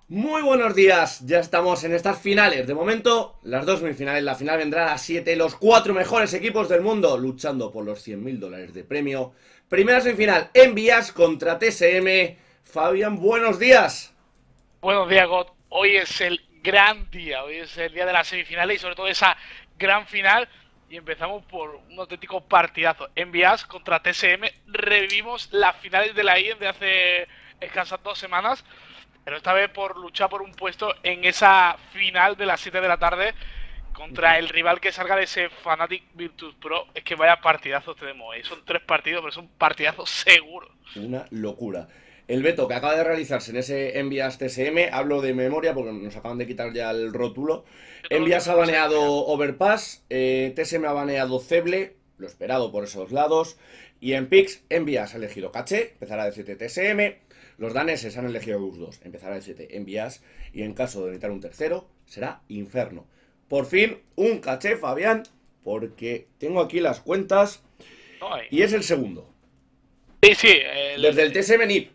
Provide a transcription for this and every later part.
Muy buenos días, ya estamos en estas finales. De momento, las dos semifinales. La final vendrá a las 7. Los cuatro mejores equipos del mundo luchando por los 100.000 dólares de premio. Primera semifinal, Envías contra TSM. Fabián, buenos días. Buenos días, God. Hoy es el gran día, hoy es el día de las semifinales y sobre todo esa gran final. Y empezamos por un auténtico partidazo. Envías contra TSM. Revivimos las finales de la IEM de hace escasas 2 semanas. Pero esta vez por luchar por un puesto en esa final de las 7 de la tarde contra el rival que salga de ese Fnatic Virtus Pro. Es que vaya partidazos tenemos. Son 3 partidos, pero son partidazos seguros. Una locura. El veto que acaba de realizarse en ese Envías TSM, hablo de memoria porque nos acaban de quitar ya el rótulo. Yo todo lo Envías mismo ha no sé baneado explicar. Overpass, TSM ha baneado Zeble, lo esperado por esos lados. Y en Pix, Envías ha elegido Caché, empezará de 7 TSM. Los daneses han elegido los dos, empezará de 7 Envías. Y en caso de necesitar un tercero, será Inferno. Por fin, un Caché, Fabián, porque tengo aquí las cuentas No hay. y es el segundo. Sí, sí, Desde el TSM NIP.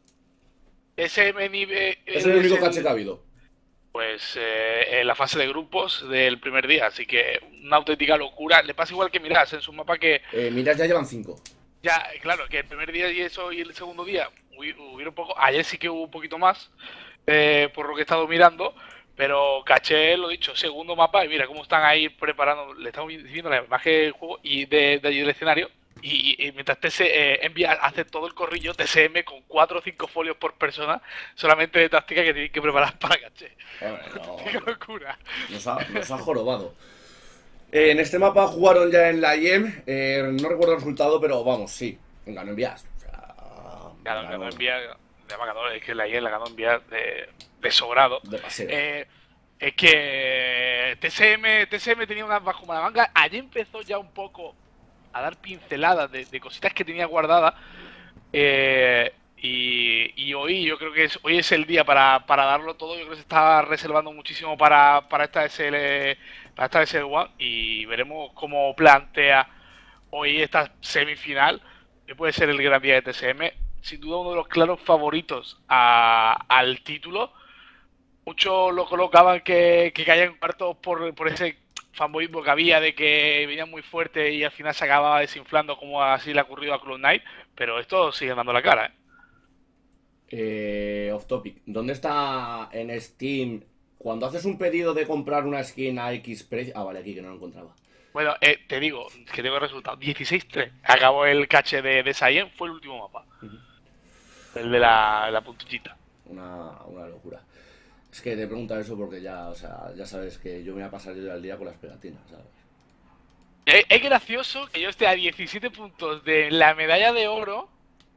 ese nivel Es el es único caché que el, ha habido. pues en la fase de grupos del primer día, así que una auténtica locura. Le pasa igual que Miras en su mapa que Miras ya llevan 5. ya, claro, que el primer día y eso y el segundo día hubiera un poco, ayer sí que hubo un poquito más, por lo que he estado mirando, pero caché, lo dicho, segundo mapa y mira cómo están ahí preparando, le estamos diciendo la imagen del juego y de allí del escenario. Y mientras envía, hace todo el corrillo, TSM con 4 o 5 folios por persona, solamente de táctica que tienen que preparar para caché. No, ¡Qué locura! nos ha jorobado. En este mapa jugaron ya en la IEM. No recuerdo el resultado, pero vamos, sí. Ganó Envías. O sea, Ganó ganó envía, es que la IE la ganó envía de sobrado. de paseo. Eh, es que TSM tenía una bajo la manga. Allí empezó ya un poco a dar pinceladas de cositas que tenía guardadas. Y hoy yo creo que hoy es el día para darlo todo. Yo creo que se está reservando muchísimo para esta SL, para esta SL One. Y veremos cómo plantea hoy esta semifinal. Que puede ser el gran día de TSM. Sin duda uno de los claros favoritos al título. Muchos lo colocaban que caían cuartos por ese fanboyismo que había de que venían muy fuerte y al final se acababa desinflando como así le ha ocurrido a Cloud Knight, pero esto sigue dando la cara, ¿eh? Off topic. ¿Dónde está en Steam? Cuando haces un pedido de comprar una skin a X precio. Ah, vale, aquí que no lo encontraba. Bueno, te digo, que tengo el resultado. 16-3. Acabó el cache de Saiyan, fue el último mapa. El de la puntillita. Una locura. Es que te pregunta eso porque ya, o sea, ya sabes que yo me voy a pasar yo el día con las pegatinas, ¿sabes? Es gracioso que yo esté a 17 puntos de la medalla de oro.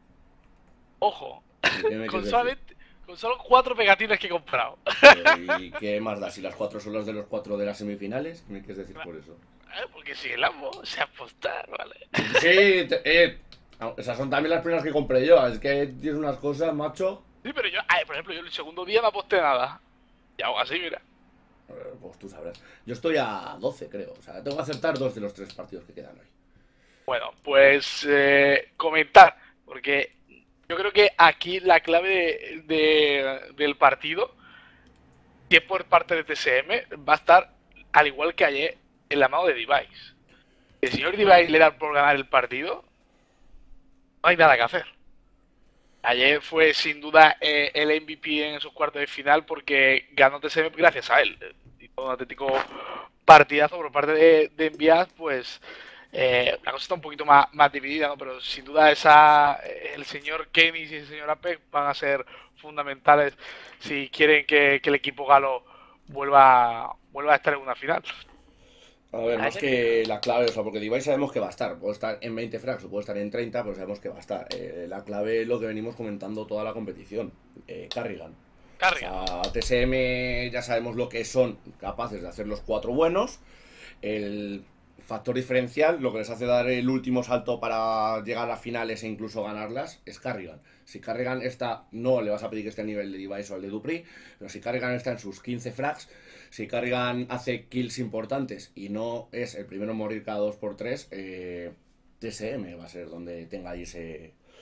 Ojo, ¿Y qué me con quieres decir? solamente con solo 4 pegatinas que he comprado. Pero ¿y qué más da? Si las cuatro son las de los cuatro de las semifinales, ¿qué me quieres decir por eso? Porque si el amo se apostar, ¿vale? Sí, esas son también las primeras que compré yo. Es que tienes unas cosas, macho. Sí, pero yo, por ejemplo, yo el segundo día no aposté nada. Y hago así, mira. Pues tú sabrás. Yo estoy a 12, creo. O sea, tengo que acertar dos de los tres partidos que quedan hoy. Bueno, pues comentar, porque yo creo que aquí la clave del partido, si es por parte de TSM, va a estar al igual que ayer en la mano de Device. El señor Device le da por ganar el partido, no hay nada que hacer. Ayer fue sin duda el MVP en esos cuartos de final porque ganó TSM gracias a él. Hizo un auténtico partidazo por parte de Envias, pues la cosa está un poquito más dividida, ¿no? Pero sin duda el señor Kenny y el señor Apex van a ser fundamentales si quieren que el equipo galo vuelva a estar en una final. A ver, más Ayer que que la clave, o sea, porque Device sabemos que va a estar. Puede estar en 20 frags o puede estar en 30, pero sabemos que va a estar. La clave es lo que venimos comentando toda la competición. Carrigan. O Carrigan, ¿no? sea, TSM ya sabemos lo que son capaces de hacer los cuatro buenos. El factor diferencial, lo que les hace dar el último salto para llegar a finales e incluso ganarlas, es Carrigan. Si Carrigan está, no le vas a pedir que esté a nivel de Device o al de Dupri, pero si Carrigan está en sus 15 frags, si Carrigan hace kills importantes y no es el primero en morir cada 2 por 3, TSM va a ser donde tenga ahí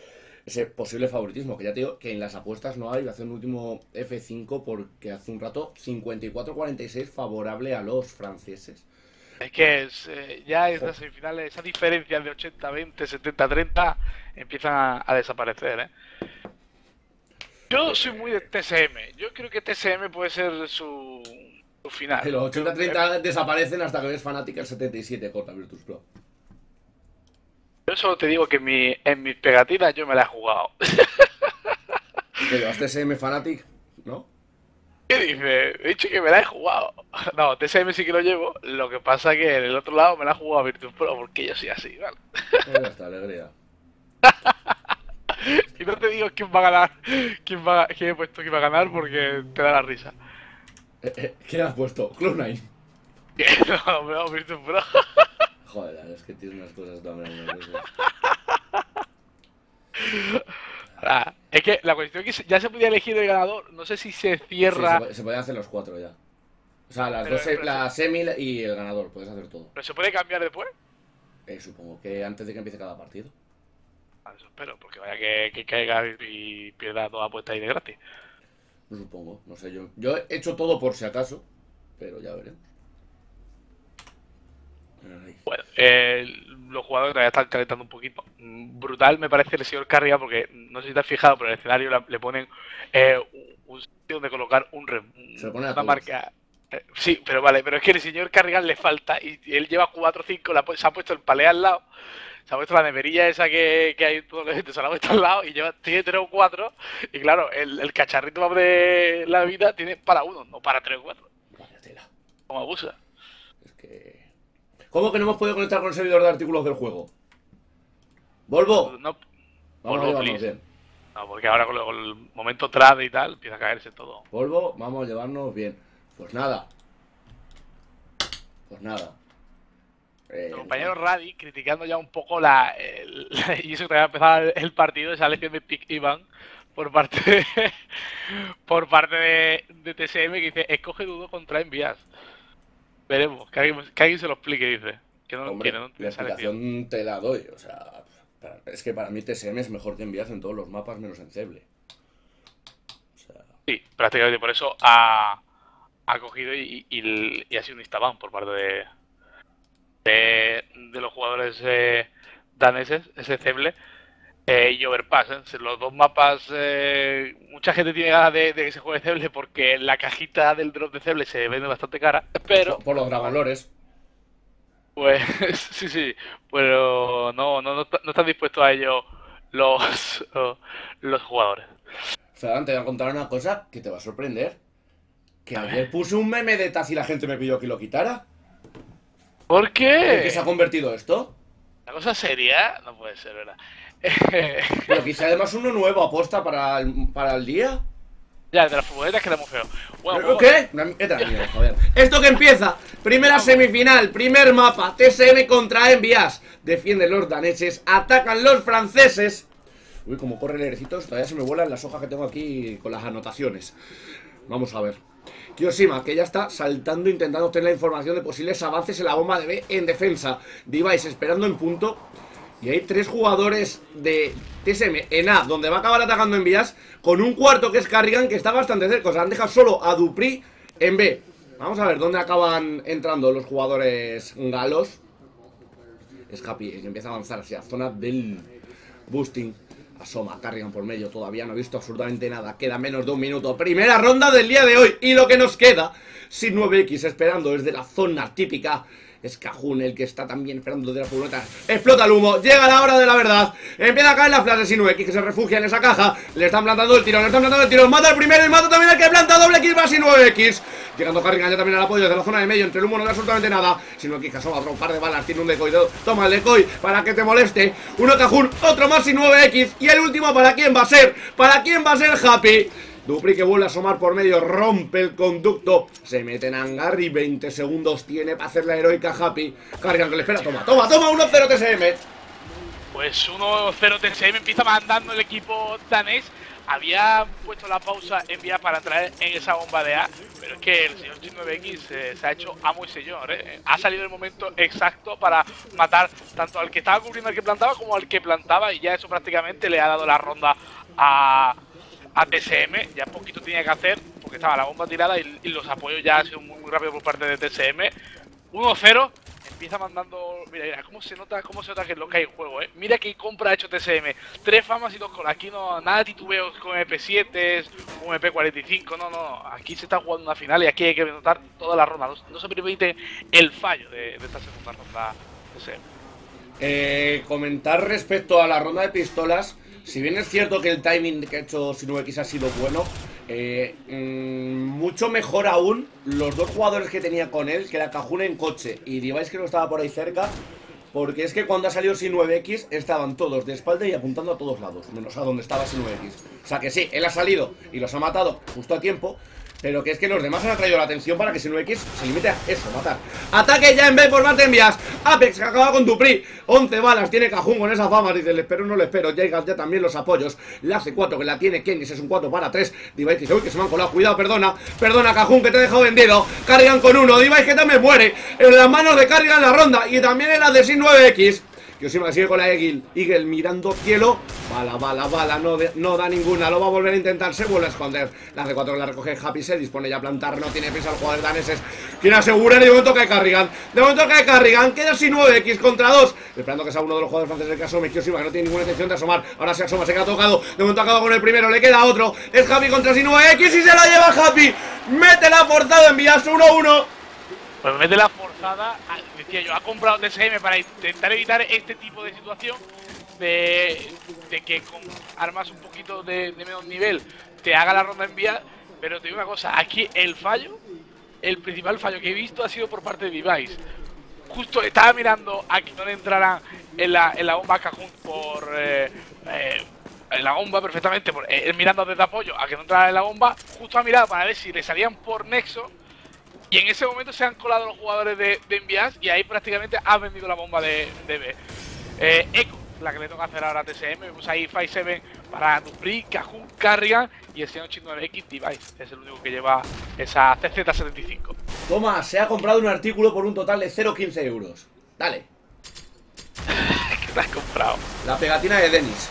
ese posible favoritismo, que ya te digo que en las apuestas no hay. Voy a hacer un último F5 porque hace un rato 54-46 favorable a los franceses. Es que ya en las semifinales esas diferencias de 80-20, 70-30 empiezan a desaparecer, ¿eh? Yo soy muy de TSM. Yo creo que TSM puede ser su final. Los 80-30 desaparecen hasta que ves Fnatic el 77 corta Virtus Pro. Yo solo te digo que en mis pegatinas yo me la he jugado. ¿Te llevas TSM Fnatic? ¿No? ¿Qué dices? He dicho que me la he jugado. No, TSM sí que lo llevo. Lo que pasa es que en el otro lado me la he jugado a Virtus Pro porque yo soy así, ¿vale? Pues ya está, alegría. Y no te digo quién va a ganar, quién he puesto que va a ganar porque te da la risa. ¿Qué has puesto? Cloud9. No, me va a Virtus Pro. Joder, es que tienes unas cosas también. Es que la cuestión es que ya se podía elegir el ganador. No sé si se cierra. Sí, se podían hacer los 4 ya. O sea, Pero la semi y el ganador, puedes hacer todo. ¿Pero se puede cambiar después? Supongo que antes de que empiece cada partido. Eso espero, porque vaya que caiga y pierda toda apuesta ahí de gratis. Supongo, no sé yo. Yo he hecho todo por si acaso, pero ya veremos. Ay. Bueno, los jugadores todavía están calentando un poquito. Brutal me parece el señor Carriga, porque no sé si te has fijado, pero en el escenario le ponen un sitio donde colocar Se lo pone a una todos. marca. Sí, pero vale, pero es que el señor Carrigan le falta y él lleva 4 o 5, se ha puesto el palé al lado, se ha puesto la neverilla esa que hay en todo el evento, se la ha puesto al lado y tiene 3 o 4 y claro, el cacharrito de la vida tiene para 1, no para 3 o 4. Vaya tela. ¿Cómo abusa? Es que... ¿Cómo que no hemos podido conectar con el servidor de artículos del juego? ¡Volvo! No, Vamos a Volvo, llevarnos please. bien. No, porque ahora con el momento trade y tal empieza a caerse todo. Volvo, vamos a llevarnos bien. Pues nada. Pues nada. El compañero Radi criticando ya un poco y eso que todavía empezado el partido, esa lección de Pick Ivan por parte de TSM que dice escoge dudo contra envías. Veremos, que alguien se lo explique, dice. Que no lo Hombre, entiende, no la entiende esa lección. explicación te la doy. O sea, es que para mí TSM es mejor que envías en todos los mapas menos en Ceble. O sea... Sí, prácticamente por eso ha cogido y ha sido un instaban por parte de los jugadores daneses, ese Ceble y Overpass. Los dos mapas, mucha gente tiene ganas de que se juegue Ceble porque la cajita del drop de Ceble se vende bastante cara, pero... Por los Dragonlores. Pues sí, pero no están dispuestos a ello los jugadores. Ferran, te voy a contar una cosa que te va a sorprender. Que ayer puse un meme de Taz y la gente me pidió que lo quitara. ¿Por ¿En qué? qué se ha convertido esto? ¿La cosa seria? No puede ser, ¿verdad? Pero que hice además uno nuevo, aposta para el día. Ya, de las futboletas queda muy feo. Bueno, ¿Qué? ¿Qué tal, mierda, joder? Esto que empieza, primera semifinal, primer mapa, TSM contra Envias. Defienden los daneses, atacan los franceses. Uy, como corren herecitos, todavía se me vuelan las hojas que tengo aquí con las anotaciones. Vamos a ver. Kioshima, que ya está saltando intentando obtener la información de posibles avances en la bomba de B en defensa. Device esperando en punto. Y hay 3 jugadores de TSM en A, donde va a acabar atacando Envías, con un cuarto que es Carrigan, que está bastante cerca. O sea, han dejado solo a Dupri en B. Vamos a ver dónde acaban entrando los jugadores galos. Es Happy, que empieza a avanzar hacia la zona del boosting. Asoma, Carrigan por medio, todavía no he visto absolutamente nada. Queda menos de un minuto. Primera ronda del día de hoy. Y lo que nos queda, sin 9X esperando desde la zona típica. Es Cajun el que está también esperando desde la furgoneta. Explota el humo, llega la hora de la verdad. Empieza a caer la flash de sin 9X que se refugia en esa caja. Le están plantando el tirón, mata el primero y mata también el que planta doble X más sin 9X. Llegando Carrigan ya también al apoyo desde la zona de medio. Entre el humo no da absolutamente nada. Sin 9X que asoma otro par de balas, tiene un decoy. Toma el decoy para que te moleste. Uno Cajun, otro más sin 9X. Y el último, ¿para quién va a ser? ¿Para quién va a ser Happy? Dupri que vuelve a asomar por medio, rompe el conducto, se mete en hangar y 20 segundos tiene para hacer la heroica Happy. Carrigan que le espera, toma, 1-0 TSM. Pues 1-0 TSM empieza mandando el equipo danés había puesto la pausa enviar para entrar en esa bomba de A, pero es que el señor Chin9X se ha hecho amo y señor, ha salido el momento exacto para matar tanto al que estaba cubriendo al que plantaba como al que plantaba, y ya eso prácticamente le ha dado la ronda a TSM. Ya poquito tenía que hacer porque estaba la bomba tirada y los apoyos ya han sido muy rápido por parte de TSM. 1-0. Empieza mandando. Mira, cómo se nota que es lo que hay en juego, Mira qué compra ha hecho TSM. 3 famas y 2 colas. Aquí no, nada de titubeos con MP7, con MP45. No. Aquí se está jugando una final y aquí hay que notar toda la ronda. No se permite el fallo de esta segunda ronda TSM. Comentar respecto a la ronda de pistolas. Si bien es cierto que el timing que ha hecho Chin9X ha sido bueno, mucho mejor aún los dos jugadores que tenía con él, que era Cajun en coche y Device, que no estaba por ahí cerca, porque es que cuando ha salido Chin9X estaban todos de espalda y apuntando a todos lados, menos a donde estaba Chin9X. O sea que sí, él ha salido y los ha matado justo a tiempo, pero que es que los demás han atraído la atención para que Chin9X se limite a eso, matar. Ataque ya en B por parte envías. Apex que acaba con Dupri. 11 balas tiene Cajun con esa fama. Dice, le espero, no le espero. Jaigas ya también los apoyos. La C4 que la tiene Kenis, es un 4 para 3. Device dice, uy, que se me han colado. Cuidado, perdona Cajun, que te he dejado vendido. Cargan con 1. Device que también muere. En las manos de Cargan la ronda. Y también en la de Chin9X. Yoshima sigue con la Eagle mirando cielo. Bala, no da ninguna. Lo va a volver a intentar, se vuelve a esconder. La C4 la recoge Happy, se dispone ya a plantar. No tiene prisa el jugador daneses. Quiere asegurar y de momento cae Carrigan. Queda Chin9X contra 2. Esperando que sea uno de los jugadores franceses que asome. Yoshima que no tiene ninguna intención de asomar. Ahora se asoma, se queda tocado. De momento acaba con el primero, le queda otro. Es Happy contra Chin9X y se la lleva Happy. Mete la forzada, envías 1-1. Pues mete la forzada, decía yo, ha comprado TSM para intentar evitar este tipo de situación de que con armas un poquito de menos nivel te haga la ronda enviar. Pero te digo una cosa, aquí el principal fallo que he visto ha sido por parte de Device. Justo estaba mirando a que no le entraran en la bomba Cajun por en la bomba perfectamente, mirando desde apoyo a que no entrara en la bomba. Justo ha mirado para ver si le salían por nexo. Y en ese momento se han colado los jugadores de Envias y ahí prácticamente ha vendido la bomba de B. Echo, la que le toca hacer ahora a TSM. Vemos ahí 5-7 para Dupri, Cajun, Carrigan y el señor Chin9X Device. Es el único que lleva esa CZ75. Toma, se ha comprado un artículo por un total de 0,15 euros. Dale. ¿Qué te has comprado? La pegatina de Denis.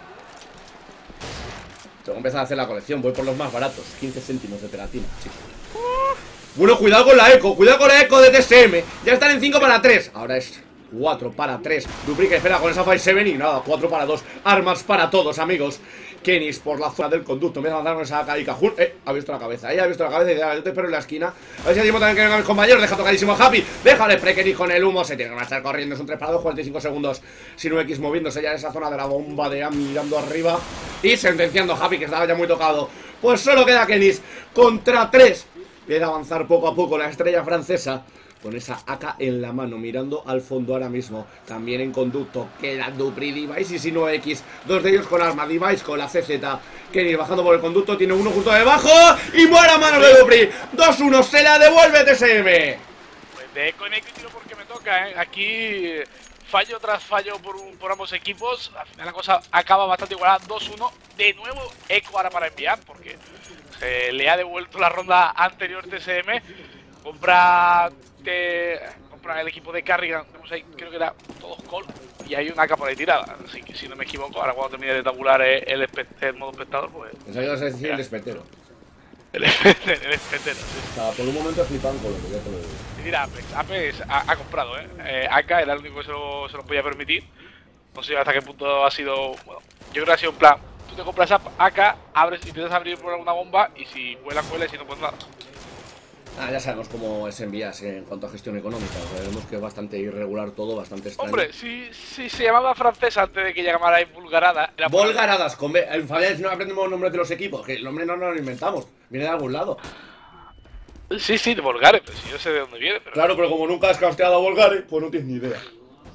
Tengo que empezar a hacer la colección, voy por los más baratos. 15 céntimos de pegatina, chicos. Bueno, cuidado con la eco de TSM. Ya están en 5 para 3. Ahora es 4 para 3. Dupri que espera con esa 5-7 y nada, 4 para 2. Armas para todos, amigos. Kenis por la zona del conducto. Empieza a avanzar con esa AK y Cajun. Ha visto la cabeza. Ha visto la cabeza y dice, yo te espero en la esquina. A ver si tiempo también que vengan mis compañeros. Deja tocadísimo a Happy. Déjale Kenis con el humo. Se tiene que marchar corriendo. Es un 3 para 2, 45 segundos. Chin9X moviéndose ya en esa zona de la bomba de AM, mirando arriba. Y sentenciando a Happy, que estaba ya muy tocado. Pues solo queda Kenis contra 3. Empieza a avanzar poco a poco la estrella francesa con esa AK en la mano, mirando al fondo ahora mismo. También en conducto queda Dupri, Device y Chin9X. Dos de ellos con arma, Device con la CZ. Kenis bajando por el conducto, tiene uno justo debajo y muere a manos de Dupri. 2-1, se la devuelve TSM. Pues de eco en eco y tiro porque me toca, Aquí fallo tras fallo por ambos equipos. Al final la cosa acaba bastante igualada, 2-1. De nuevo eco ahora para enviar porque le ha devuelto la ronda anterior TSM. Compra el equipo de Carrigan. Vemos ahí, creo que era todos call. Y hay una AK por ahí tirada. Así que si no me equivoco, ahora cuando termine de tabular el modo espectador, pues. Pensaba que ibas a decir el espectero. El espectero, sí. O sea, por un momento flipan con lo que ya te lo digo. Y mira, Apex ha comprado, AK era el único que se lo podía permitir. No sé hasta qué punto ha sido. Bueno, yo creo que ha sido un plan. Tú te compras AK, abres, intentas abrir por alguna bomba y si vuela, y si no, pues nada. Ya sabemos cómo es Envías en cuanto a gestión económica. Sabemos que es bastante irregular todo, bastante extraño. Hombre, si se llamaba francés antes de que llamara Bulgarada. Volgaradas, con B. En Fabián no aprendemos los nombres de los equipos, que el nombre no nos lo inventamos, viene de algún lado. Sí, de Volgare, pero si yo sé de dónde viene. Pero... Claro, pero como nunca has casteado a Volgare, pues no tienes ni idea.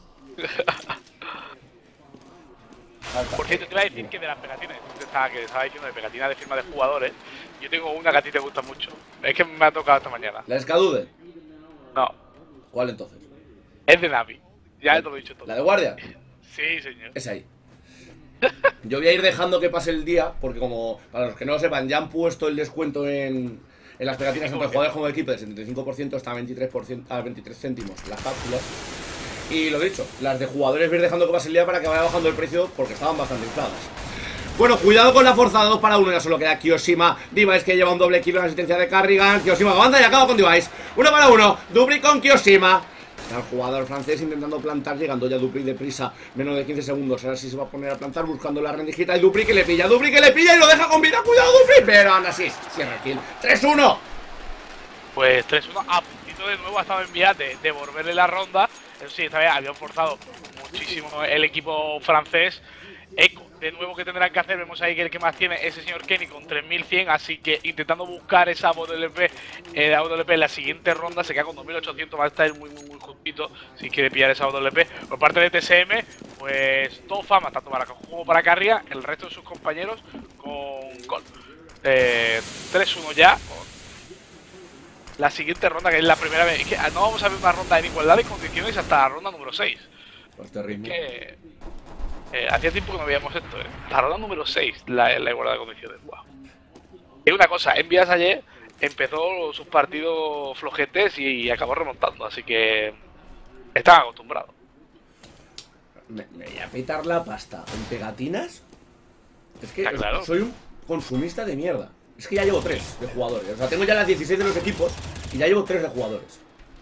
Por cierto, te iba a decir que de las pegatinas, que estaba diciendo de pegatinas de firma de jugadores, yo tengo una que a ti te gusta mucho. Es que me ha tocado esta mañana. ¿La Escadude? No. ¿Cuál entonces? Es de Navi. Ya te lo he dicho todo. ¿La de guardia? Sí, señor. Es ahí. Yo voy a ir dejando que pase el día, porque como, para los que no lo sepan, ya han puesto el descuento en las pegatinas tanto de jugadores como de equipo del 75% hasta 23%, a 23 céntimos las cápsulas. Y lo dicho, las de jugadores voy a ir dejando que pase el día para que vaya bajando el precio, porque estaban bastante infladas. Bueno, cuidado con la fuerza de 2 para 1. Ya solo queda Kioshima. Device que lleva un doble kill en la asistencia de Carrigan. Kioshima avanza y acaba con Device. 1 para 1. Dupri con Kioshima. Está el jugador francés intentando plantar, llegando ya Dupri deprisa. Menos de 15 segundos. Ahora sí se va a poner a plantar buscando la rendijita. Y Dupri que le pilla. Dupri que le pilla y lo deja con vida. Cuidado Dupri. Pero aún así cierra el kill. 3-1. Pues 3-1. A puntito de nuevo ha estado en vías de devolverle la ronda. Eso sí, esta vez habían forzado muchísimo el equipo francés. Eco, de nuevo que tendrán que hacer, vemos ahí que el que más tiene es el señor Kenny con 3100, así que intentando buscar esa AWP, en la siguiente ronda, se queda con 2800, va a estar muy justito si quiere pillar esa AWP. Por parte de TSM, pues todo fama, tanto para Caju como para Carrigan, el resto de sus compañeros con gol. 3-1 ya. La siguiente ronda, que es la primera vez, es que no vamos a ver una ronda en igualdad de condiciones hasta la ronda número 6. Pues terrible. Hacía tiempo que no veíamos esto, La ronda número 6, la igualdad de condiciones. Wow. Y una cosa, Envias ayer empezó sus partidos flojetes y acabó remontando, así que están acostumbrados. Me voy a petar la pasta en pegatinas. Es que claro. Soy un consumista de mierda. Es que ya llevo 3 de jugadores. O sea, tengo ya las 16 de los equipos y ya llevo 3 de jugadores.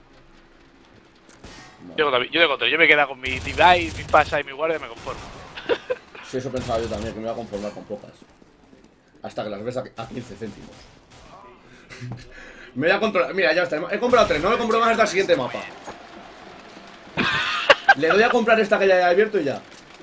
Yo tengo 3, yo me quedo con mi device, mi pasa y mi guardia y me conformo. Sí, eso pensaba yo también, que me iba a conformar con pocas. Hasta que las ves a 15 céntimos. Me voy a controlar. Mira, ya está. He comprado 3, no me compro más hasta el siguiente mapa. Le doy a comprar esta que ya he abierto y ya.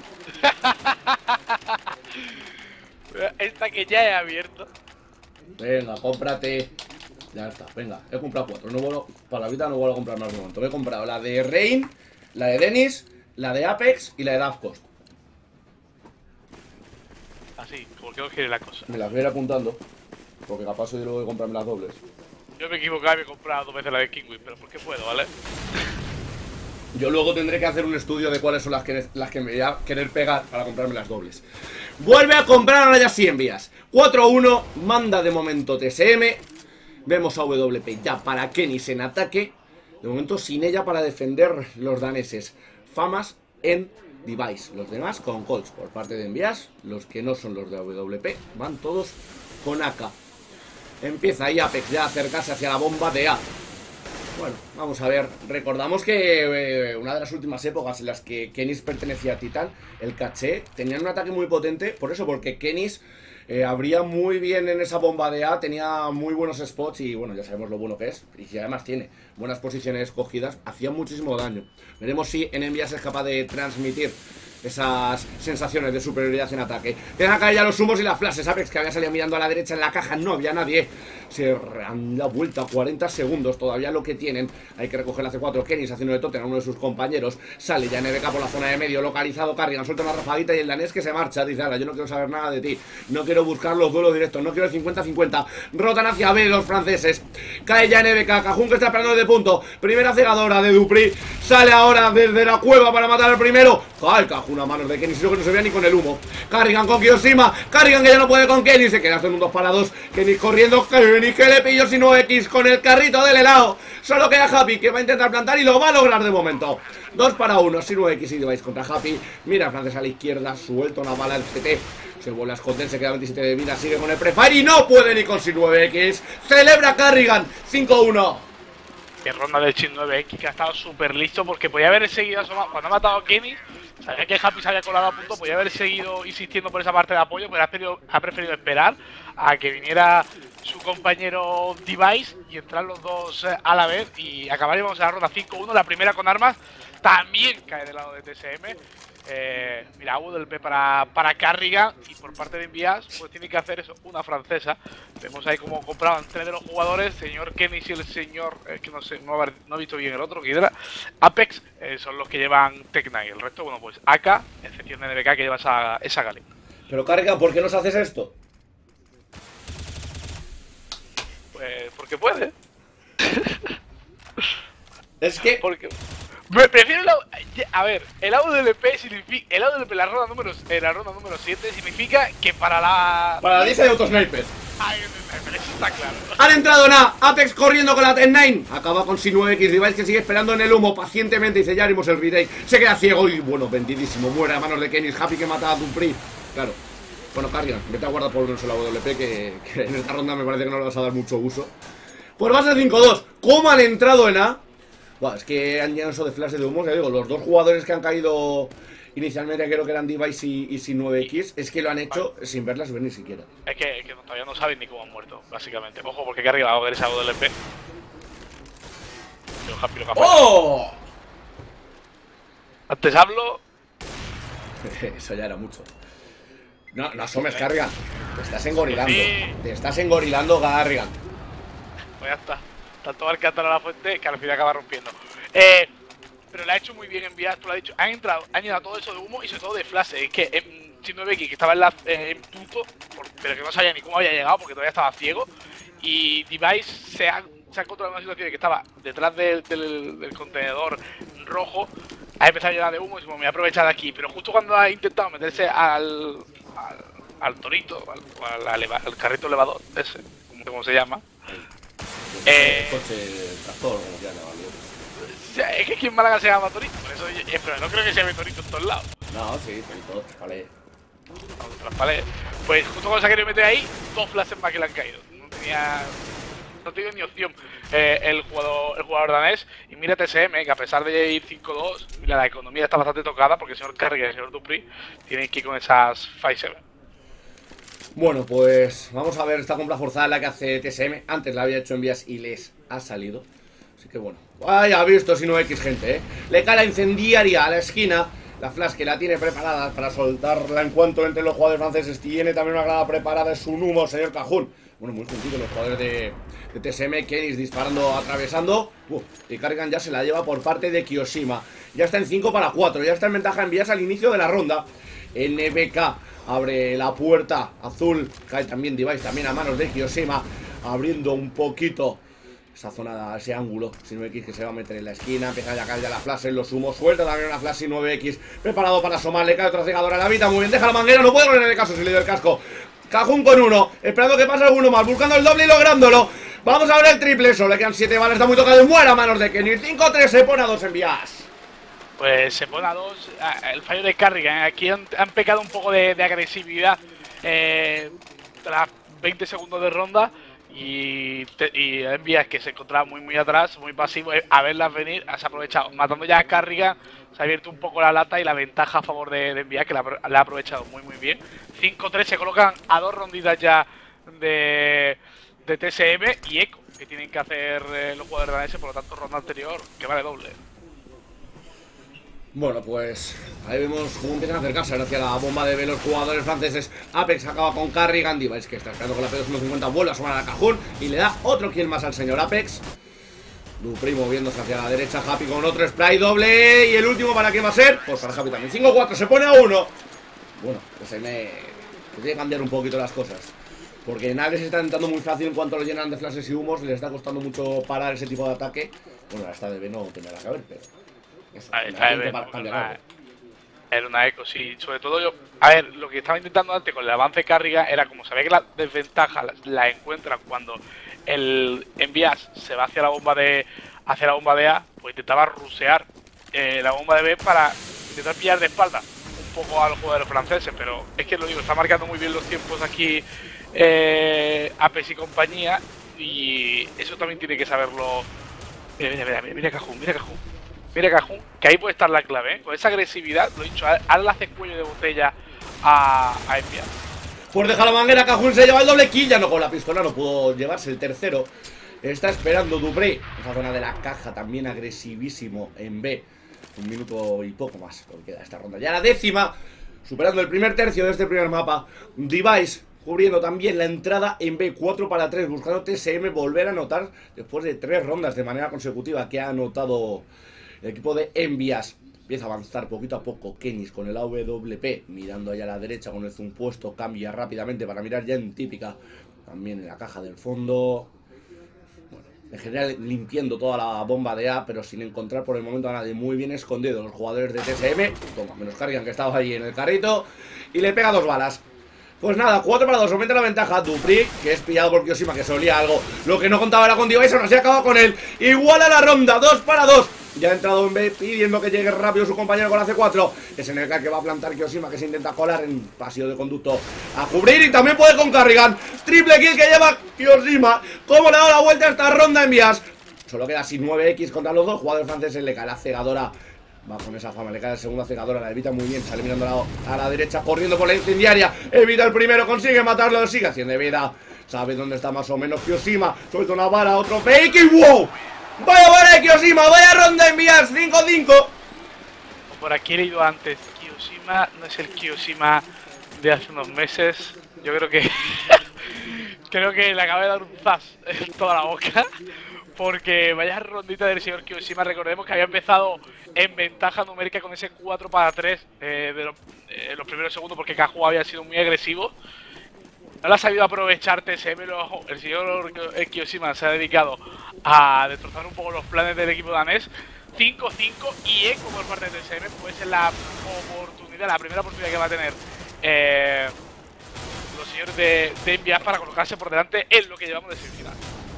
Esta que ya he abierto. Venga, cómprate. Ya está, venga, he comprado 4. No vuelvo, para la vida no vuelvo a comprar más de momento. Me he comprado la de Rain, la de Dennis, la de Apex y la de Daft Coast. Así, como que no quiere la cosa. Me las voy a ir apuntando, porque capaz soy luego de comprarme las dobles. Yo me he equivocado y me he comprado 2 veces la de Kingwin, pero porque puedo, ¿vale? Yo luego tendré que hacer un estudio de cuáles son las que me voy a querer pegar para comprarme las dobles. Vuelve a comprar ahora ya sí envías. 4-1, manda de momento TSM. Vemos a WP ya para Kennis en ataque. De momento sin ella para defender los daneses. Famas en Device. Los demás con Colts por parte de envías. Los que no son los de WP van todos con AK. Empieza ahí Apex ya a acercarse hacia la bomba de A. Bueno, vamos a ver. Recordamos que una de las últimas épocas en las que Kennis pertenecía a Titan, el caché, tenían un ataque muy potente. Por eso, porque Kennis abría muy bien en esa bomba de A, tenía muy buenos spots y bueno, ya sabemos lo bueno que es. Y si además tiene buenas posiciones cogidas, hacía muchísimo daño. Veremos si en envías es capaz de transmitir esas sensaciones de superioridad en ataque. Deja caer ya los humos y las flashes. Apex que había salido mirando a la derecha en la caja, no había nadie. Se han dado vuelta, 40 segundos, todavía lo que tienen. Hay que recoger la C4, Kennis haciendo de tótem a uno de sus compañeros. Sale ya NBK por la zona de medio, localizado Carrigan, suelta una rafaguita y el danés que se marcha. Dice, ahora yo no quiero saber nada de ti, no quiero buscar los duelos directos, no quiero el 50-50. Rotan hacia B los franceses. Cae ya NBK, Cajun que está esperando de punto. Primera cegadora de Dupri. Sale ahora desde la cueva para matar al primero. Cae Cajun a manos de Kennis, que no se vea ni con el humo. Carrigan con Kioshima, Carrigan que ya no puede con Kennis, se queda haciendo un 2 para 2. Kennis corriendo, Kennis que le pillo sino X con el carrito del helado. Solo queda Happy que va a intentar plantar y lo va a lograr de momento. 2 para 1, sino X y Device contra Happy. Mira francés a la izquierda, suelta una bala el CT. Se vuelve a esconder, se queda 27 de vida, sigue con el prefire y no puede ni con Sin 9X. Celebra Carrigan, 5-1. Que ronda del Chin 9X que ha estado súper listo porque podía haber seguido cuando ha matado a Kenny. Sabía que Happy se había colado a punto, podía haber seguido insistiendo por esa parte de apoyo, pero ha preferido esperar a que viniera su compañero Device y entrar los dos a la vez y acabaríamos en la ronda 5-1. La primera con armas también cae del lado de TSM. Mira, WP para Carrigan y por parte de Envías pues tiene que hacer eso, una francesa. Vemos ahí como compraban 3 de los jugadores, señor Kenny y el señor, que no sé, no he visto bien el otro, que era Apex, son los que llevan Tech9. El resto, bueno, pues AK, excepción de NBK que lleva esa Gali. Pero Carrigan, ¿por qué nos haces esto? Pues porque puede. Es que... Porque Prefiero a ver, el AWP significa. El AWP la ronda número 7 significa que para la. Para la 10 de Autosniper. Ay, pero eso está claro. Han entrado en A, Apex corriendo con la Ten9. Acaba con Sin9X, Device que sigue esperando en el humo pacientemente. Dice, ya haremos el retake. Se queda ciego y bueno, vendidísimo. Muere a manos de Kenny. Happy que mata a Dupree. Claro. Bueno, Carrigan, vete a guardar por el AWP que en esta ronda me parece que no le vas a dar mucho uso. Pues va a ser 5-2. ¿Cómo han entrado en A? Buah, es que han llenado eso de flash de humo. Ya digo, los dos jugadores que han caído inicialmente, creo que eran Device y Sin9X, es que lo han hecho sin verlas venir siquiera. Es que todavía no saben ni cómo han muerto, básicamente. Ojo, porque Carrigan va a ver esa AWP. ¡Oh! Antes hablo. Eso ya era mucho. No, no asomes, Carrigan. Te estás engorilando. Sí. Te estás engorilando, Carrigan. Pues ya está. Tanto va el cántaro a la fuente que al final acaba rompiendo. Pero le ha hecho muy bien enviar, tú lo has dicho. Han llenado todo eso de humo y sobre todo de flash. Es que Sin9X, que estaba en punto, pero que no sabía ni cómo había llegado porque todavía estaba ciego. Y Device se ha encontrado en una situación de que estaba detrás del contenedor rojo. Ha empezado a llenar de humo y me voy a aprovechar de aquí. Pero justo cuando ha intentado meterse al torito, al carrito elevador, ese, como se llama. Coche, tractor, como se llama, ¿vale? Es que aquí en Málaga se llama Torito, por eso pero no creo que se llame Torito en todos lados. No, sí, Torito, vale. Vale. Pues justo cuando se ha querido meter ahí, dos flashes más que le han caído. No tenía ni opción el jugador danés. Y mira TSM, que a pesar de ir 5-2, mira, la economía está bastante tocada porque el señor Carrigan y el señor Dupree tienen que ir con esas 5-7. Bueno, pues vamos a ver esta compra forzada la que hace TSM. Antes la había hecho envías y les ha salido. Así que bueno. Ya ha visto Sin9X, gente, Le cae la incendiaria a la esquina. La flash que la tiene preparada para soltarla en cuanto entre los jugadores franceses. Tiene también una granada preparada. Es un humo, señor Cajún. Bueno, muy juntito los jugadores de TSM. Kenny disparando, atravesando. Y Carrigan ya se la lleva por parte de Kyoshima. Ya está en 5-4. Ya está en ventaja envías al inicio de la ronda. NBK abre la puerta azul. Cae también Device, también a manos de Kyoshima. Abriendo un poquito esa zona, ese ángulo. Sin9X que se va a meter en la esquina. Empieza ya a caer ya la flash en los humos. Suelta también una flash Sin9X. Preparado para asomar. Le cae otra cegadora a la vida. Muy bien, deja la manguera. No puede poner el caso. Se le dio el casco. Cajún con uno. Esperando que pase alguno más. Buscando el doble y lográndolo. Vamos a ver el triple. Solo le quedan 7 balas. Está muy tocado y muere a manos de Kenny. 5-3. Se pone a 2 envías. Pues se pone a 2. El fallo de Carrigan. Aquí han pecado un poco de agresividad tras 20 segundos de ronda. Y envías que se encontraba muy atrás, muy pasivo. A verlas venir, has aprovechado. Matando ya a Carrigan, se ha abierto un poco la lata y la ventaja a favor de envías, que la ha aprovechado muy bien. 5-3, se colocan a 2 ronditas ya de TSM y Eco, que tienen que hacer los jugadores daneses, por lo tanto ronda anterior que vale doble. Bueno, pues ahí vemos cómo empiezan a acercarse hacia la bomba de B los jugadores franceses. Apex acaba con Carrigan. Device que está esperando con la P250, vuelve a sumar a Cajún y le da otro kill más al señor Apex. Dupree moviéndose hacia la derecha. Happy con otro spray doble. Y el último, ¿para quién va a ser? Pues para Happy también. 5-4, se pone a 1. Bueno, pues ahí tiene que cambiar un poquito las cosas. Porque nadie se está entrando muy fácil en cuanto lo llenan de flashes y humos. Les está costando mucho parar ese tipo de ataque. Bueno, esta de B no tendrá que haber, pero... Era una eco, sí. Sobre todo yo, a ver, lo que estaba intentando antes con el avance Carrigan era como sabía que la desventaja la encuentran cuando el envías se va hacia la bomba de A, pues intentaba rusear la bomba de B para intentar pillar de espalda un poco a los jugadores franceses, pero es que lo digo, está marcando muy bien los tiempos aquí Apex y compañía, y eso también tiene que saberlo. Mira Cajún. Mira Cajún, que ahí puede estar la clave, con esa agresividad, lo he dicho, hazle hace cuello de botella a enviar. Pues deja la manguera, Cajún se lleva el doble kill, ya no con la pistola, no pudo llevarse el tercero. Está esperando Dupree, esa zona de la caja también agresivísimo en B. 1 minuto y poco más, lo que queda esta ronda. Ya la 10ª, superando el primer tercio de este primer mapa. Device cubriendo también la entrada en B, 4-3, buscando TSM volver a anotar después de 3 rondas de manera consecutiva que ha anotado el equipo de envías. Empieza a avanzar poquito a poco Kennis con el AWP, mirando allá a la derecha con el zoom puesto, cambia rápidamente para mirar ya en típica, también en la caja del fondo. Bueno, en general limpiando toda la bomba de A, pero sin encontrar por el momento a nadie. Muy bien escondido los jugadores de TSM. Toma, menos Carrigan, que estaba ahí en el carrito, y le pega 2 balas. Pues nada, 4 para 2, aumenta la ventaja. Dupri, que es pillado por Kioshima, que solía algo. Lo que no contaba era con Device, no se acaba con él. Igual a la ronda, 2 para 2. Ya ha entrado en B pidiendo que llegue rápido su compañero con la C4. Es en el que va a plantar Kioshima, que se intenta colar en pasillo de conducto a cubrir. Y también puede con Carrigan. Triple kill que lleva Kioshima. ¿Cómo le da la vuelta a esta ronda en vías? Solo queda sin 9X contra los dos jugadores franceses. Le cae la cegadora. Va con esa fama, le cae la segunda cegadora, la evita muy bien, sale mirando a la derecha, corriendo por la incendiaria, evita el primero, consigue matarlo, sigue haciendo vida, sabe dónde está más o menos Kioshima, suelta una bala, otro fake y wow, vaya bala de Kioshima, vaya ronda en vías, 5-5. Por aquí he leído antes, Kioshima no es el Kioshima de hace unos meses, yo creo que creo que le acaba de dar un zas en toda la boca. Porque vaya rondita del señor Kioshima. Recordemos que había empezado en ventaja numérica con ese 4 para 3 de los primeros segundos, porque Kaju había sido muy agresivo. No lo ha sabido aprovechar TSM. El señor Kioshima se ha dedicado a destrozar un poco los planes del equipo danés. 5-5 y eco por parte de TSM. Pues es la oportunidad, la primera oportunidad que va a tener los señores de Envias para colocarse por delante en lo que llevamos de semifinal.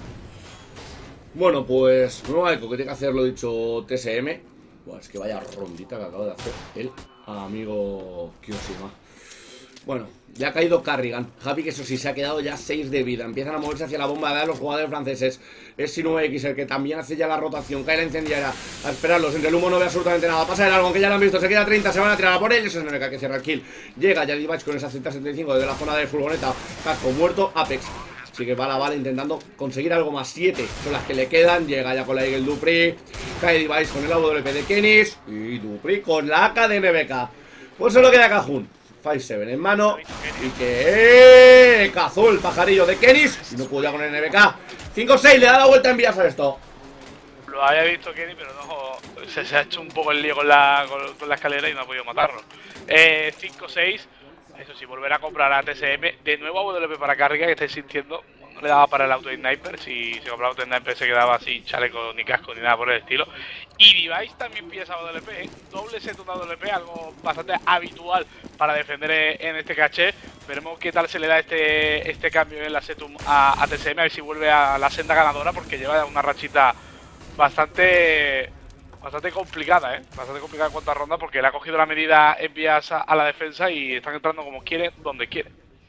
Bueno, pues no hay que tiene que hacer lo dicho TSM. Buah, es que vaya rondita que acaba de hacer el amigo Kioshima. Bueno, ya ha caído Carrigan. Happy, que eso sí, se ha quedado ya 6 de vida. Empiezan a moverse hacia la bomba de los jugadores franceses. Es Sin9X el que también hace ya la rotación. Cae la incendiaria a esperarlos. Entre el humo no ve absolutamente nada. Pasa el algo, que ya lo han visto. Se queda 30, se van a tirar a por ellos. Es el que cierra el kill. Llega ya Device con esa Z75 desde la zona de furgoneta. Casco muerto, Apex. Así que va la bala intentando conseguir algo más. 7 son las que le quedan. Llega ya con la Eagle Dupri. Cae Device con el AWP de Kenis. Y Dupri con la AK de NBK. Pues solo queda Cajun. 5-7 en mano. Y que cazó el pajarillo de Kenis. Y no pudo ya con el NBK. 5-6, le da la vuelta en vías a esto. Lo había visto Kenny, pero no. Se ha hecho un poco el lío con la escalera y no ha podido matarlo. 5-6. Eso sí, volver a comprar a TSM. De nuevo a WP para carga, que estáis sintiendo. No le daba para el auto sniper. Si se compraba auto sniper se quedaba sin chaleco, ni casco, ni nada por el estilo. Y Device también pide esa WP, ¿eh? Doble set de WP, algo bastante habitual para defender en este caché. Veremos qué tal se le da este cambio en la setum a TSM. A ver si vuelve a la senda ganadora, porque lleva una rachita bastante complicada, bastante complicada en cuanto a ronda, porque le ha cogido la medida en vías a la defensa y están entrando como quieren, donde quieren.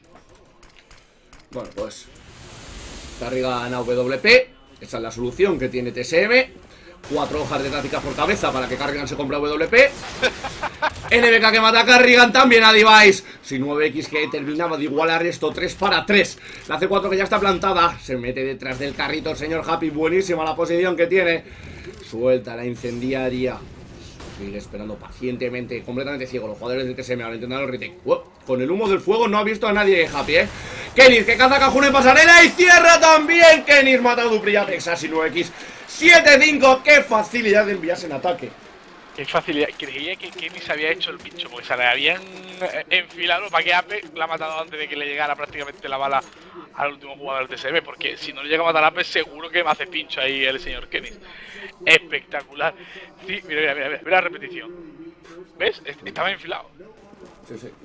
Bueno, pues Carrigan a WP. Esa es la solución que tiene TSM. 4 hojas de tácticas por cabeza para que Carrigan se compre a WP. NBK que mata a Carrigan, también a Device. Sin9X que terminaba de igualar esto, 3 para 3. La C4 que ya está plantada. Se mete detrás del carrito el señor Happy. Buenísima la posición que tiene. Suelta la incendiaria. Sigue esperando pacientemente, completamente ciego. Los jugadores de TSM ahora intentando el retake. Con el humo del fuego no ha visto a nadie Happy, Kenis que caza Cajun en pasarela y cierra también. Kenis mata a Dupri a Texas y 9X. 7-5, qué facilidad de enviarse en ataque. Qué facilidad. Creía que Kenis se había hecho el pincho, porque se le habían enfilado para que Ape la ha matado antes de que le llegara prácticamente la bala al último jugador del TSM. Porque si no le llega a matar a Ape, seguro que me hace pincho ahí el señor Kenis. Espectacular. Sí, mira la repetición. ¿Ves? Estaba enfilado. Sí, sí.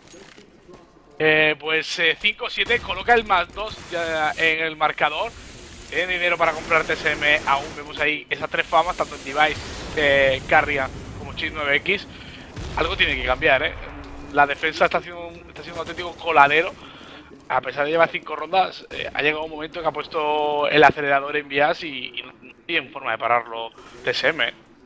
Pues 5-7, coloca el +2 ya en el marcador. Tiene dinero para comprar TSM aún. Vemos ahí esas 3 famas, tanto en Device, Carrigan como Sin9X. Algo tiene que cambiar, La defensa está haciendo un auténtico coladero. A pesar de llevar 5 rondas, ha llegado un momento que ha puesto el acelerador en vías y no tiene forma de pararlo TSM.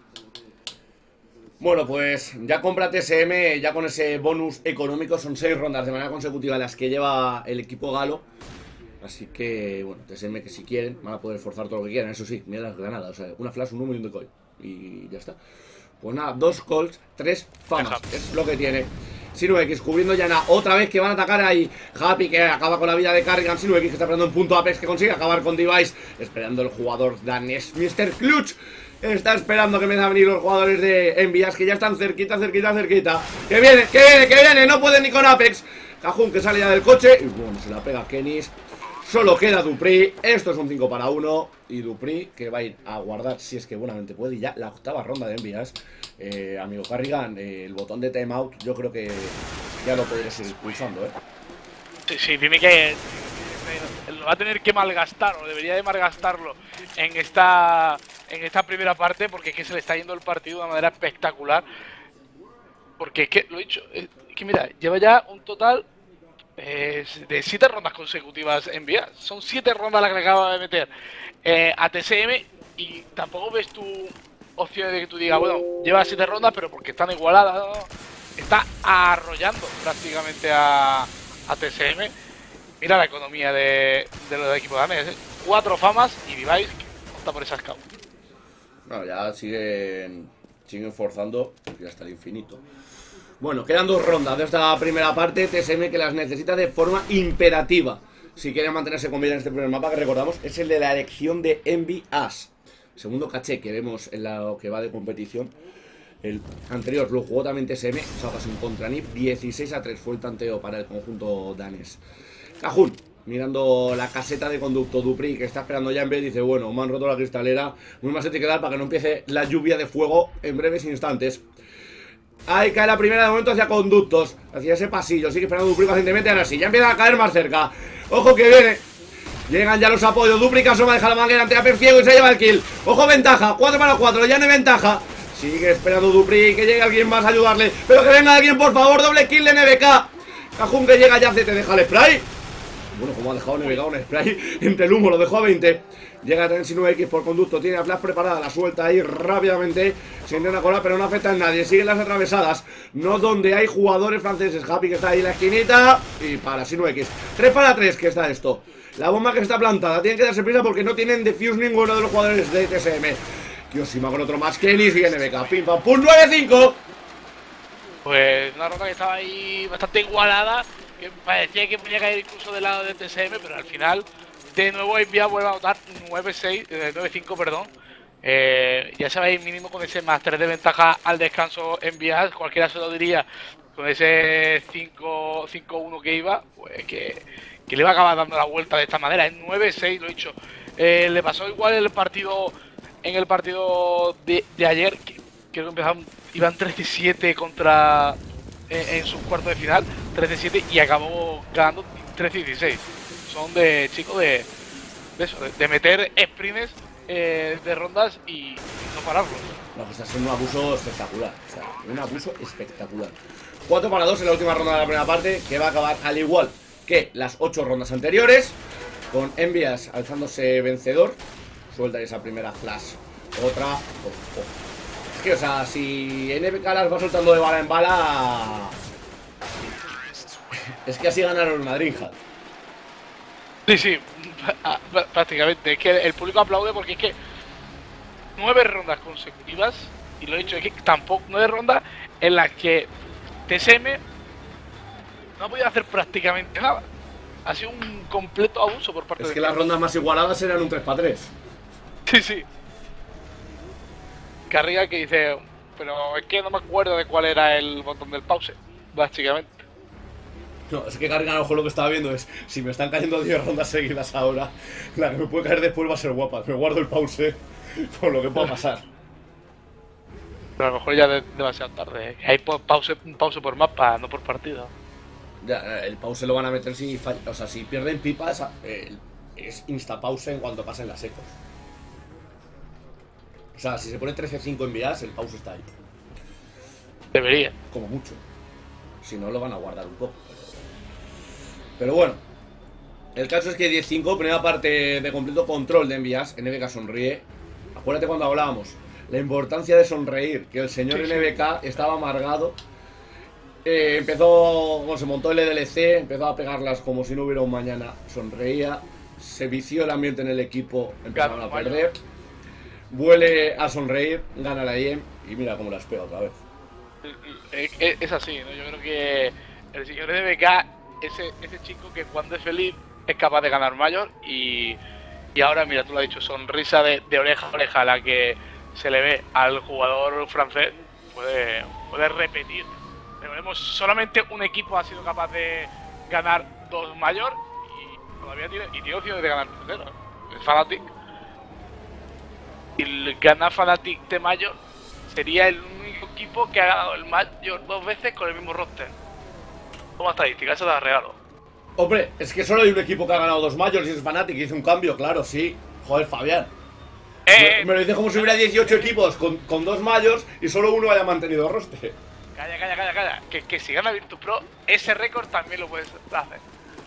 Bueno, pues ya compra TSM, ya con ese bonus económico. Son 6 rondas de manera consecutiva las que lleva el equipo galo. Así que, bueno, TSM que si quieren van a poder forzar todo lo que quieran. Eso sí, mira las granadas, o sea, una flash, un humo y un decoy. Y ya está. Pues nada, 2 calls, 3 famas. Es lo que tiene. Sin9X cubriendo Yana. Otra vez que van a atacar ahí. Happy que acaba con la vida de Carrigan. Sin9X que está esperando un punto Apex que consigue acabar con Device. Esperando el jugador danés, Mr. Clutch. Está esperando que empiecen a venir los jugadores de Envías, que ya están cerquita. Que viene, no puede ni con Apex. Cajun que sale ya del coche. Y bueno, se la pega Kenis. Solo queda Dupri. Esto es un 5 para 1. Y Dupri, que va a ir a guardar, si es que buenamente puede. Y ya la octava ronda de envías. Amigo Carrigan, el botón de timeout, yo creo que ya lo podrías ir pulsando, Sí, tiene que... Lo va a tener que malgastar, o debería de malgastarlo en esta primera parte, porque es que se le está yendo el partido de una manera espectacular. Porque es que, lo he dicho, es que mira, lleva ya un total de 7 rondas consecutivas enviadas. Son 7 rondas las que le acaba de meter a TSM, y tampoco ves tu opción de que tú digas, bueno, lleva 7 rondas, pero porque están igualadas, ¿no? Está arrollando prácticamente a TSM. Mira la economía de los equipos daneses. 4 famas y Device opta por esa scout. No, ya siguen forzando ya hasta el infinito. Bueno, quedan 2 rondas de esta primera parte. TSM que las necesita de forma imperativa si quieren mantenerse con vida en este primer mapa, que recordamos es el de la elección de Envy As. Segundo caché que vemos en lo que va de competición. El anterior lo jugó también TSM, salga sin contra NiP. 16-3 fue el tanteo para el conjunto danés. Cajun, mirando la caseta de conducto. Dupri, que está esperando ya en vez, dice, bueno, me han roto la cristalera, muy más se tiene que dar para que no empiece la lluvia de fuego en breves instantes. Ahí cae la primera de momento hacia conductos, hacia ese pasillo. Sigue esperando Dupri pacientemente, ahora sí, ya empieza a caer más cerca. Ojo que viene. Llegan ya los apoyos. Dupri que asoma, deja la manguera ante Aper ciego y se lleva el kill. Ojo, ventaja, 4 para 4, ya no hay ventaja. Sigue esperando Dupri, que llegue alguien más a ayudarle, pero que venga alguien, por favor. Doble kill de NBK. Cajun que llega ya, te deja el spray. Bueno, como ha dejado NBK un spray entre el humo, lo dejó a 20. Llega Tensi 9X por conducto, tiene la flash preparada, la suelta ahí rápidamente. Se intenta colar, pero no afecta a nadie. Siguen las atravesadas, no donde hay jugadores franceses. Happy que está ahí en la esquinita. Y para Sin9X, 3 para 3 que está esto. La bomba que está plantada, tienen que darse prisa porque no tienen defuse ninguno de los jugadores de TSM. Kioshima con otro más, Kenny y NBK. Pim pam pum, 9-5. Pues una ronda que estaba ahí bastante igualada, que parecía que podía caer incluso del lado de TSM, pero al final de nuevo Envía vuelve a anotar 9-5, perdón. Ya sabéis, mínimo con ese más 3 de ventaja al descanso Envía, cualquiera se lo diría, con ese 5-1 que iba, pues que le iba a acabar dando la vuelta de esta manera. Es 9-6, lo he dicho. Le pasó igual en el partido de ayer, que creo que empezaron, iban 13-7 contra en sus cuartos de final, 13-7, y acabó ganando 13-16. Son de chicos de eso, de meter sprints de rondas y no pararlos. No, pues está siendo un abuso espectacular. O sea, un abuso espectacular. 4 para 2 en la última ronda de la primera parte, que va a acabar al igual que las 8 rondas anteriores, con Envias alzándose vencedor. Suelta esa primera flash. Otra. Es que, o sea, si NBK las va soltando de bala en bala, es que así ganaron el Madrid. Sí, prácticamente. Es que el público aplaude porque es que 9 rondas consecutivas, y lo he dicho, es que tampoco 9 rondas en las que TSM no ha podido hacer prácticamente nada. Ha sido un completo abuso por parte de... Es que las rondas más igualadas eran un 3 para 3. Sí. Carriga que dice, pero es que no me acuerdo de cuál era el botón del pause, básicamente. No, es que Carrigan, ojo, lo que estaba viendo es, si me están cayendo 10 rondas seguidas ahora, la que me puede caer después va a ser guapa. Me guardo el pause por lo que pueda pasar. Pero a lo mejor ya es demasiado tarde. Hay pause por mapa, no por partido. Ya, el pause lo van a meter si falla, o sea, si pierden pipas, es insta pause en cuanto pasen las ecos. O sea, si se pone 13-5 en vías, el pause está ahí. Debería. Como mucho. Si no, lo van a guardar un poco. Pero bueno. El caso es que 10-5, primera parte de completo control de envías. NBK sonríe. Acuérdate cuando hablábamos. La importancia de sonreír. Que el señor NBK estaba amargado. Empezó, bueno, se montó el EDLC, empezó a pegarlas como si no hubiera un mañana. Sonreía. Se vició el ambiente en el equipo. Empezaron a perder. Vuelve a sonreír, gana la IEM y mira cómo las pega otra vez. Es así, ¿no? Yo creo que el señor NBK, ese chico que cuando es feliz es capaz de ganar mayor, y ahora, mira, tú lo has dicho, sonrisa de oreja a oreja la que se le ve al jugador francés, puede repetir. Pero vemos, solamente un equipo ha sido capaz de ganar 2 mayor, y todavía tiene, y tiene opciones de ganar tercero. Es Fnatic. Y el ganar Fnatic de Major sería el único equipo que ha ganado el Major 2 veces con el mismo roster. Toma estadística, eso te la regalo. Hombre, es que solo hay un equipo que ha ganado 2 Majors y es Fnatic, y hizo un cambio, claro, sí. Joder, Fabián. Me lo dices como si hubiera 18 equipos con 2 Majors y solo uno haya mantenido roster. Calla. Que si gana Virtus Pro, ese récord también lo puedes hacer.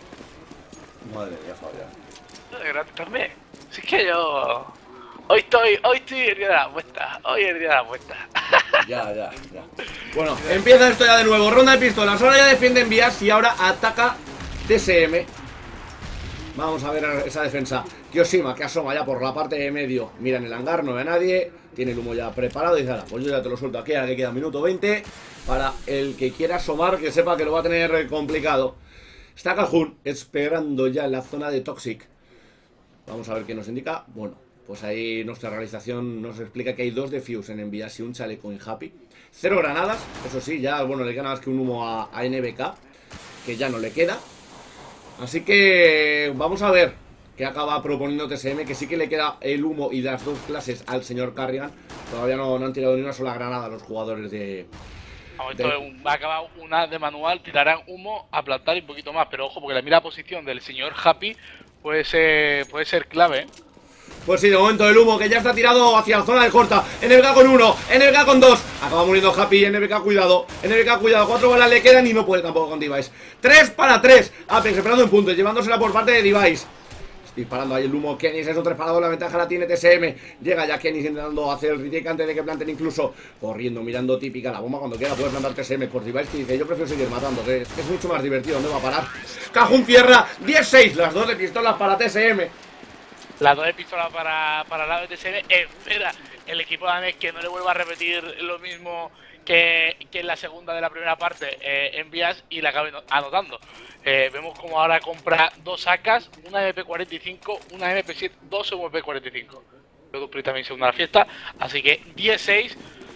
Madre mía, Fabián. No, de gratis también. Si es que yo... Hoy estoy el día de la apuesta. Hoy es el día de la apuesta. Ya. Bueno, empieza esto ya de nuevo. Ronda de pistolas. Ahora ya defiende Envías y ahora ataca TSM. Vamos a ver esa defensa. Kioshima, que asoma ya por la parte de medio. Mira en el hangar, no ve a nadie. Tiene el humo ya preparado y dice, pues yo ya te lo suelto aquí, ahora que queda minuto 20. Para el que quiera asomar, que sepa que lo va a tener complicado. Está Cajun esperando ya en la zona de Toxic. Vamos a ver qué nos indica. Bueno, pues ahí nuestra realización nos explica que hay 2 defuse en Envías y un chaleco en Happy. 0 granadas, eso sí, ya bueno, le queda más que un humo a NBK, que ya no le queda. Así que vamos a ver qué acaba proponiendo TSM, que sí que le queda el humo y las 2 clases al señor Carrigan. Todavía no han tirado ni una sola granada a los jugadores de... Va a acabar una de manual, tirarán humo a plantar y un poquito más. Pero ojo, porque la mira posición del señor Happy puede ser clave, ¿eh? Pues sí, de momento el humo que ya está tirado hacia la zona de corta. NBK con 1, NBK con 2. Acaba muriendo Happy, NBK cuidado. NBK cuidado, 4 balas le quedan y no puede tampoco con Device. 3 para 3. Apex esperando en puntos, llevándosela por parte de Device. Disparando ahí el humo, Kenis, esos 3 para 2, la ventaja la tiene TSM. Llega ya Kenis intentando hacer el retake antes de que planten incluso. Corriendo, mirando típica la bomba cuando quiera puede plantar TSM por Device, que dice, yo prefiero seguir matando, que es mucho más divertido, ¿dónde va a parar? Cajun cierra, 10-6, las 2 de pistolas para TSM. Las 2 de pistola para el lado de TSM. Espera el equipo de Ames que no le vuelva a repetir lo mismo que en la segunda de la primera parte Envías y la acabe anotando. Vemos como ahora compra 2 AKs, una MP45, una MP7, 2 MP45. Dupri también se une a la fiesta, así que 10-6.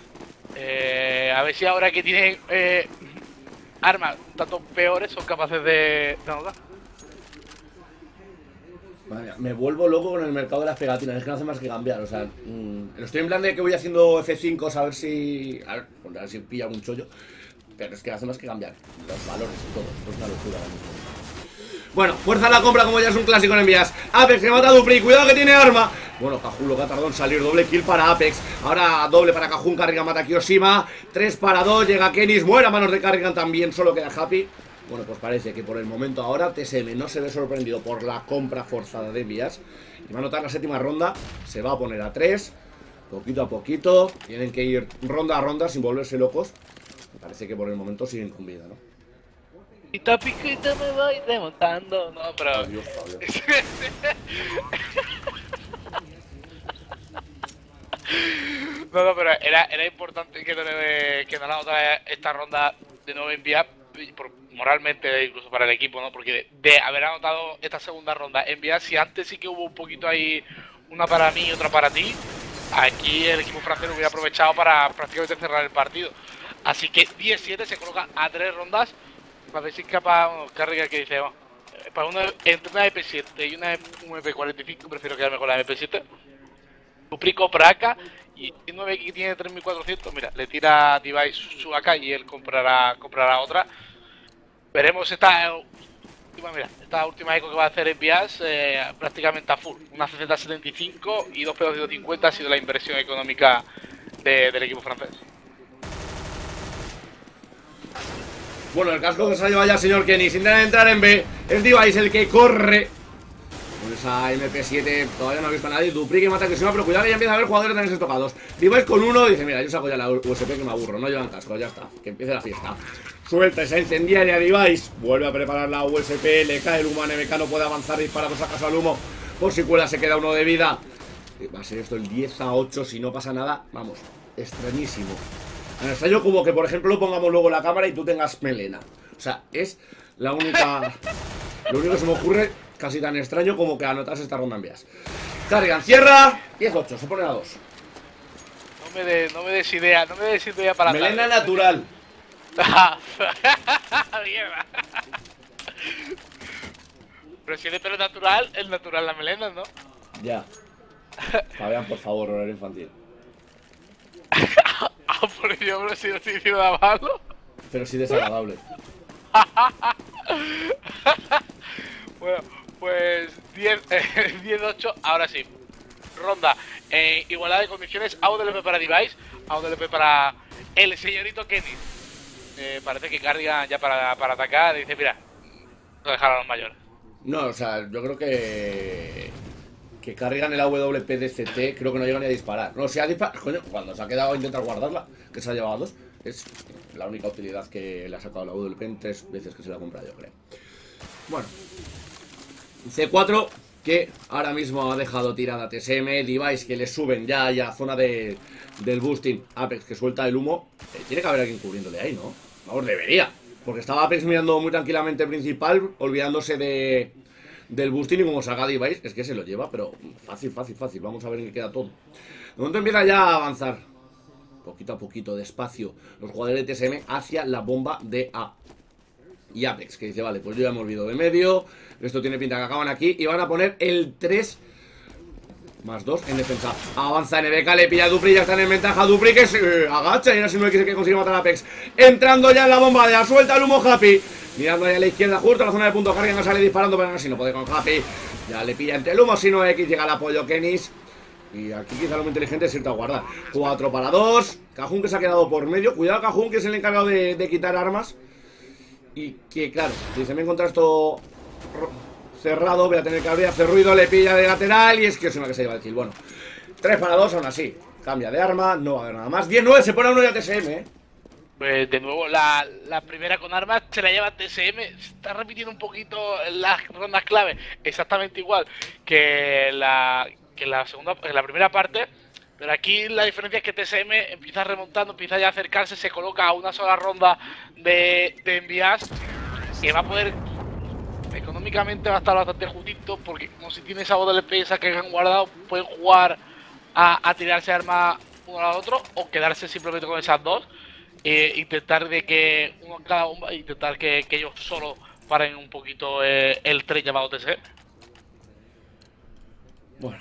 A ver si ahora que tienen armas un tanto peores son capaces de anotar. Madre, me vuelvo loco con el mercado de las pegatinas, es que no hace más que cambiar, o sea, estoy en plan de que voy haciendo F5 a ver si pilla algún chollo, pero es que hace más que cambiar los valores y todo, esto es una locura ahora mismo. Bueno, fuerza la compra como ya es un clásico en Envías. Apex que mata a Dupri, cuidado que tiene arma. Bueno, Cajun lo que ha tardado en salir, doble kill para Apex. Ahora doble para Cajun, Carrigan mata a Kioshima. 3 para 2, llega Kenis, muere a manos de Carrigan también, solo queda Happy. Bueno, pues parece que por el momento ahora TSM no se ve sorprendido por la compra forzada de Envías. Y va a anotar la 7ª ronda, se va a poner a 3, poquito a poquito. Tienen que ir ronda a ronda sin volverse locos. Me parece que por el momento siguen con vida, ¿no? Piquita, piquita, me voy desmontando. No, pero... Adiós, No, pero era importante que no la otra esta ronda de nuevo Envías, moralmente incluso para el equipo, ¿no? Porque de haber anotado esta segunda ronda Envías, si antes sí que hubo un poquito ahí, una para mí y otra para ti, aquí el equipo francés lo hubiera aprovechado para prácticamente cerrar el partido. Así que 10-7 se coloca a 3 rondas. Para ver si es capaz, Carrigan que dice, para entre una MP7 y una MP45 prefiero quedarme con la MP7. Duplico para AK y el 9 que tiene 3400, mira, le tira Device su AK y él comprará otra. Veremos esta última eco que va a hacer Envías prácticamente a full. Una 6075 y 2 P250 ha sido la inversión económica del equipo francés. Bueno, el casco que se ha llevado ya el señor Kenis. Intenta entrar en B. Es Device el que corre. Con esa MP7 todavía no ha visto a nadie. Dupri que mata a Kioshima, pero cuidado que ya empieza a haber jugadores también tocados. Device con 1 dice, mira, yo saco ya la USP que me aburro. No llevan casco, ya está. Que empiece la fiesta. Suelta esa incendiaria Device. Vuelve a preparar la USP. Le cae el humo a NBK. No puede avanzar. Dispara dos acaso al humo. Por si cuela se queda 1 de vida. Va a ser esto el 10-8 si no pasa nada. Vamos, extrañísimo. En el extraño como que, por ejemplo, pongamos luego la cámara y tú tengas melena. O sea, es la única... Lo único que se me ocurre casi tan extraño como que anotas esta ronda en vías. Carrigan, cierra. 10-8, se pone a 2. No me des idea, para melena tarde. Natural. Mierda. Pero si es de pelo natural, el natural la melena, ¿no? Ya. Fabián, por favor, horario infantil. Ah, por Dios, pero si no estoy diciendo nada malo. Pero sí desagradable. Bueno, pues 10-8, ahora sí. Ronda. Igualdad de condiciones, AWP para Device, AWP para el señorito Kenny. Parece que Cardigan ya para atacar dice, mira, no dejar a los mayores. No, o sea, yo creo que cargan el AWP de CT, creo que no llegan ni a disparar. No, se ha disparado, coño, cuando se ha quedado a intentar guardarla, que se ha llevado a 2, es la única utilidad que le ha sacado la AWP en 3 veces que se la ha comprado, yo creo. Bueno, C4, que ahora mismo ha dejado tirada TSM, Device que le suben ya a zona del boosting, Apex que suelta el humo. Tiene que haber alguien cubriéndole ahí, ¿no? Vamos, debería. Porque estaba Apex mirando muy tranquilamente principal, olvidándose del boosting, y como salga Device, es que se lo lleva, pero fácil, fácil, fácil. Vamos a ver en qué queda todo. De momento empieza ya a avanzar, poquito a poquito, despacio, los jugadores de TSM hacia la bomba de A. Y Apex, que dice, vale, pues yo ya me olvido de medio, esto tiene pinta que acaban aquí, y van a poner el 3 más 2 en defensa. Avanza NBK, le pilla a Dupri, ya está en ventaja Dupri, que se agacha, y ahora si no hay que consigue matar a Apex. Entrando ya en la bomba de A, suelta el humo Happy, mirando ahí a la izquierda, justo a la zona de punto carga, sale disparando, pero así no puede con Happy. Ya le pilla entre el humo, si no X, llega el apoyo Kenis. Y aquí quizá lo muy inteligente es irte a guardar. 4 para 2, Cajun que se ha quedado por medio. Cuidado Cajun, que es el encargado de quitar armas. Y que claro, si se me encuentra esto cerrado, voy a tener que abrir, hacer ruido, le pilla de lateral. Y es que es una que se lleva el kill. Bueno, 3 para 2, aún así. Cambia de arma, no va a haber nada más. 10-9, se pone a uno ya TSM, Pues de nuevo la primera con armas se la lleva TSM. Se está repitiendo un poquito las rondas clave. Exactamente igual que la segunda, en la primera parte. Pero aquí la diferencia es que TSM empieza remontando, empieza ya a acercarse, se coloca a una sola ronda de envías, que va a poder, económicamente va a estar bastante justito, porque como si tiene esa voz de esa que han guardado, pueden jugar a tirarse armas uno al otro o quedarse simplemente con esas dos. Intentar de que uno en cada bomba, intentar que ellos solo paren un poquito el tren llamado TSM. Bueno.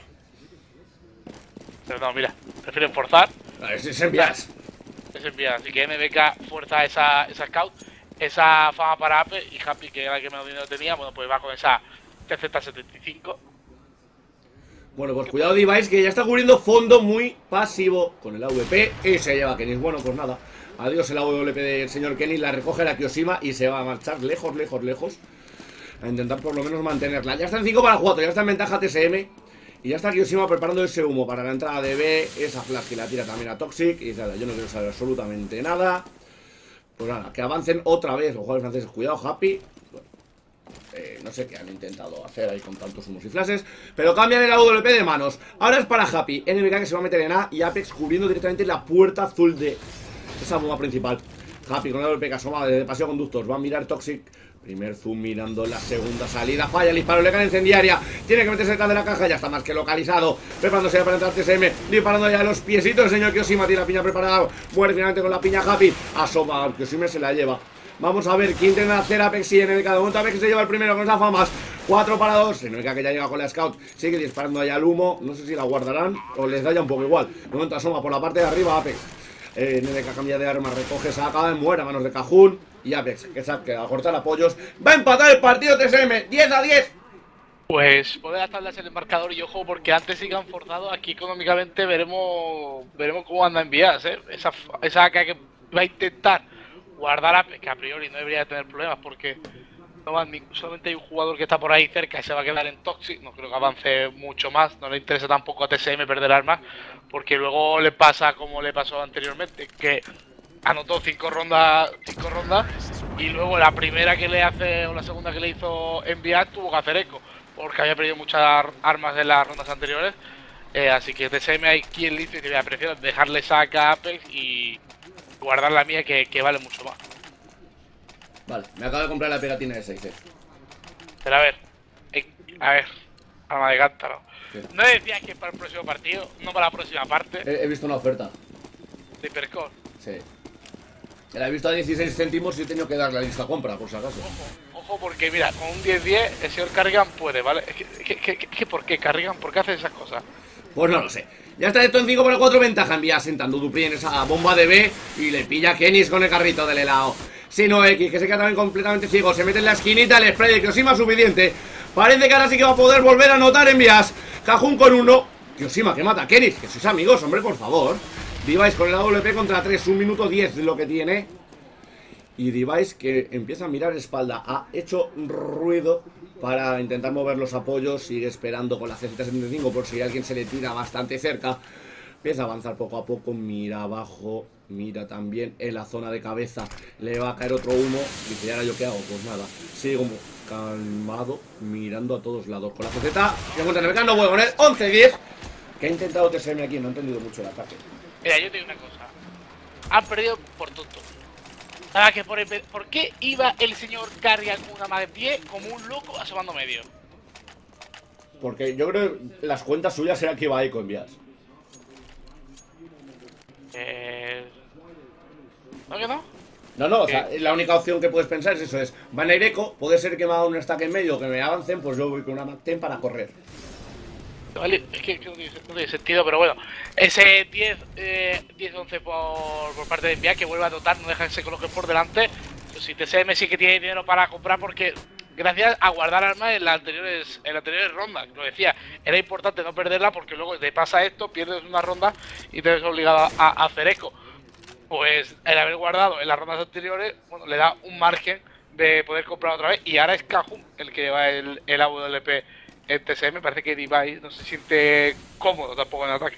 Pero no, mira, prefieren forzar. Es envías. Es enviar, así que NBK fuerza esa scout, esa fama para Ape, y Happy, que era el que menos dinero tenía, bueno, pues va con esa TZ75. Bueno, pues cuidado Device, que ya está cubriendo fondo muy pasivo con el AWP y se lleva a Kenis. Bueno, pues nada, adiós el AWP del señor Kenis, la recoge la Kioshima y se va a marchar lejos, lejos, lejos, a intentar por lo menos mantenerla. Ya está en 5 para 4, ya está en ventaja TSM. Y ya está Kioshima preparando ese humo para la entrada de B. Esa flash que la tira también a Toxic. Y nada, yo no quiero saber absolutamente nada. Pues nada, que avancen otra vez los jugadores franceses. Cuidado, Happy. Bueno, no sé qué han intentado hacer ahí con tantos humos y flashes. Pero cambian el AWP de manos. Ahora es para Happy. NBK que se va a meter en A. Y Apex cubriendo directamente la puerta azul de esa bomba principal. Happy con el AWP que asoma desde paseo conductos. Va a mirar Toxic. Primer zoom mirando la segunda salida. Falla el disparo, le cae incendiaria. Tiene que meterse detrás de la caja, ya está más que localizado. Preparándose ya para entrar TSM. Disparando ya los piecitos. El señor Kioshima tiene la piña preparada. Muere finalmente con la piña Happy. Asoma, Kioshima se la lleva. Vamos a ver quién intenta hacer Apex y NBK. De momento Apex se lleva el primero con esas famas. 4 para 2. NBK que ya llega con la scout. Sigue disparando allá al humo. No sé si la guardarán o les da ya un poco igual. De momento asoma por la parte de arriba Apex. NBK cambia de arma, recoge, saca, muere a manos de Cajun. Y Apex, que saque a cortar apoyos. Va a empatar el partido TSM, 10-10. Pues poder establecer el marcador y ojo, porque antes sí que han forzado. Aquí económicamente veremos cómo anda en vías, esa que va a intentar guardar Apex, que a priori no debería tener problemas, porque solamente hay un jugador que está por ahí cerca y se va a quedar en Toxic. No creo que avance mucho más. No le interesa tampoco a TSM perder armas, porque luego le pasa como le pasó anteriormente, que anotó 5 rondas y luego la primera que le hace o la segunda que le hizo enviar tuvo que hacer eco, porque había perdido muchas armas en las rondas anteriores. Así que TSM hay quien le dice que prefiero dejarle saca a Apex y guardar la mía, que vale mucho más. Vale, me acabo de comprar la pegatina de 6. Pero a ver, arma de cántaro. ¿No decías que para el próximo partido, no para la próxima parte? He visto una oferta de Hipercore. Sí. La he visto a 16 céntimos y he tenido que darle la lista compra, por si acaso. Ojo ojo, porque mira, con un 10-10 el señor Carrigan puede, ¿vale? ¿Por qué Carrigan? ¿Por qué hace esas cosas? Pues no lo sé. Ya está esto en 5 por 4, ventaja. Envía sentando Dupri en esa bomba de B y le pilla a Kenis con el carrito del helado. Sino X, que se queda también completamente ciego. Se mete en la esquinita el spray de Kioshima suficiente. Parece que ahora sí que va a poder volver a anotar envías. Cajun con 1. Kioshima que mata a Kenis, que sois amigos, hombre, por favor. Device con el AWP contra 3, 1 minuto 10 lo que tiene. Y Device que empieza a mirar espalda. Ha hecho ruido para intentar mover los apoyos. Sigue esperando con la CZ75 por si alguien se le tira bastante cerca. Empieza a avanzar poco a poco. Mira abajo. Mira también en la zona de cabeza. Le va a caer otro humo. Dice, ¿y ahora yo qué hago? Pues nada. Sigue como calmado, mirando a todos lados. Con la CZ. Y encuentra el no puedo con él. 11-10. Que ha intentado TSM aquí. No ha entendido mucho el ataque. Mira, yo te digo una cosa. Han perdido por tonto. Nada que ¿por qué iba el señor Carrigan con una más de pie como un loco asomando medio? Porque yo creo que las cuentas suyas eran que iba ahí con vías. ¿No que no? No, o sea, la única opción que puedes pensar es eso, es van a ir eco, puede ser que me haga un stack en medio, que me avancen, pues yo voy con una Mac-10 para correr. Vale, es que no tiene sentido, pero bueno. Ese 10-11 por parte de Envía, que vuelve a dotar, no deja que se coloque por delante. Pues si TSM sí que tiene dinero para comprar, porque gracias a guardar armas en las anteriores rondas, lo decía, era importante no perderla porque luego te pasa esto, pierdes una ronda y te ves obligado a hacer eco. Pues el haber guardado en las rondas anteriores, bueno, le da un margen de poder comprar otra vez. Y ahora es Cajun el que lleva el AWP en TSM. Parece que Device no se siente cómodo tampoco en ataque.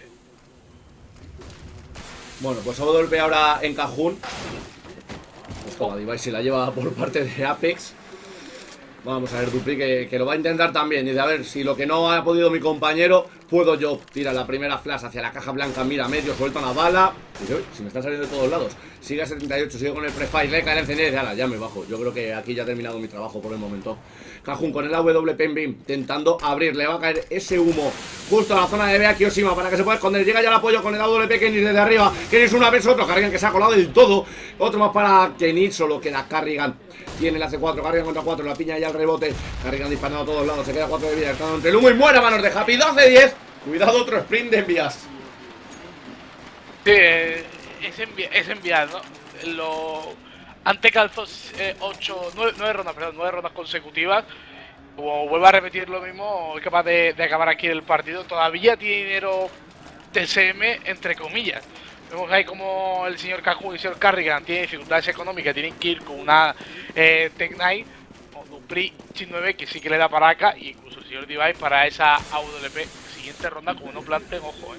Bueno, pues AWP ahora en Cajun. Pues como Device se la lleva por parte de Apex. Vamos a ver, Dupri que lo va a intentar también. Y de a ver si lo que no ha podido mi compañero, puedo yo. Tira la primera flash hacia la caja blanca, mira medio, suelta una bala. Y yo, si me están saliendo de todos lados. Sigue a 78, sigue con el prefire, le cae el encendido y dice, ala, ya me bajo. Yo creo que aquí ya ha terminado mi trabajo por el momento. Cajun con el AWP en beam, intentando abrir, le va a caer ese humo justo a la zona de B a Kioshima para que se pueda esconder. Llega ya el apoyo con el AWP Kenis desde arriba. Kenis una vez, otro Carrigan que se ha colado del todo. Otro más para Kenis, solo queda Carrigan. Tiene el AC4, Carrigan contra 4, la piña ya al rebote. Carrigan disparando a todos lados, se queda 4 de vida, está entre el humo y muere a manos de Happy. 12-10. Cuidado, otro sprint de envías. Sí, es enviar, ¿no? Ante calzó 9 rondas consecutivas. Como vuelve a repetir lo mismo, es capaz de acabar aquí el partido. Todavía tiene dinero TSM, entre comillas. Vemos ahí como el señor Cajun y el señor Carrigan tienen dificultades económicas, tienen que ir con una Tech9 o Dupri Chin 9 que sí que le da para acá, y incluso el señor Device para esa AWP. Siguiente ronda, como no planten, ojo,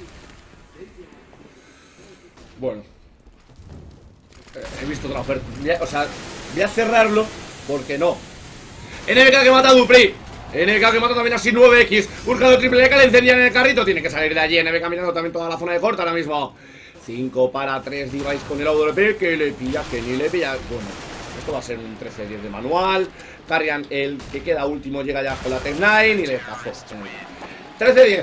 Bueno, he visto otra oferta. O sea, voy a cerrarlo porque no. NBK que mata a Dupri. NBK que mata también a Sin 9X. Buscando triple K, le encendían en el carrito. Tiene que salir de allí. NBK mirando también toda la zona de corta ahora mismo. 5 para 3 Device con el AWP. Que le pilla, que ni le pilla. Bueno, esto va a ser un 13-10 de manual. Carrigan, el que queda último, llega ya con la Tech9 y le cazó. 13-10.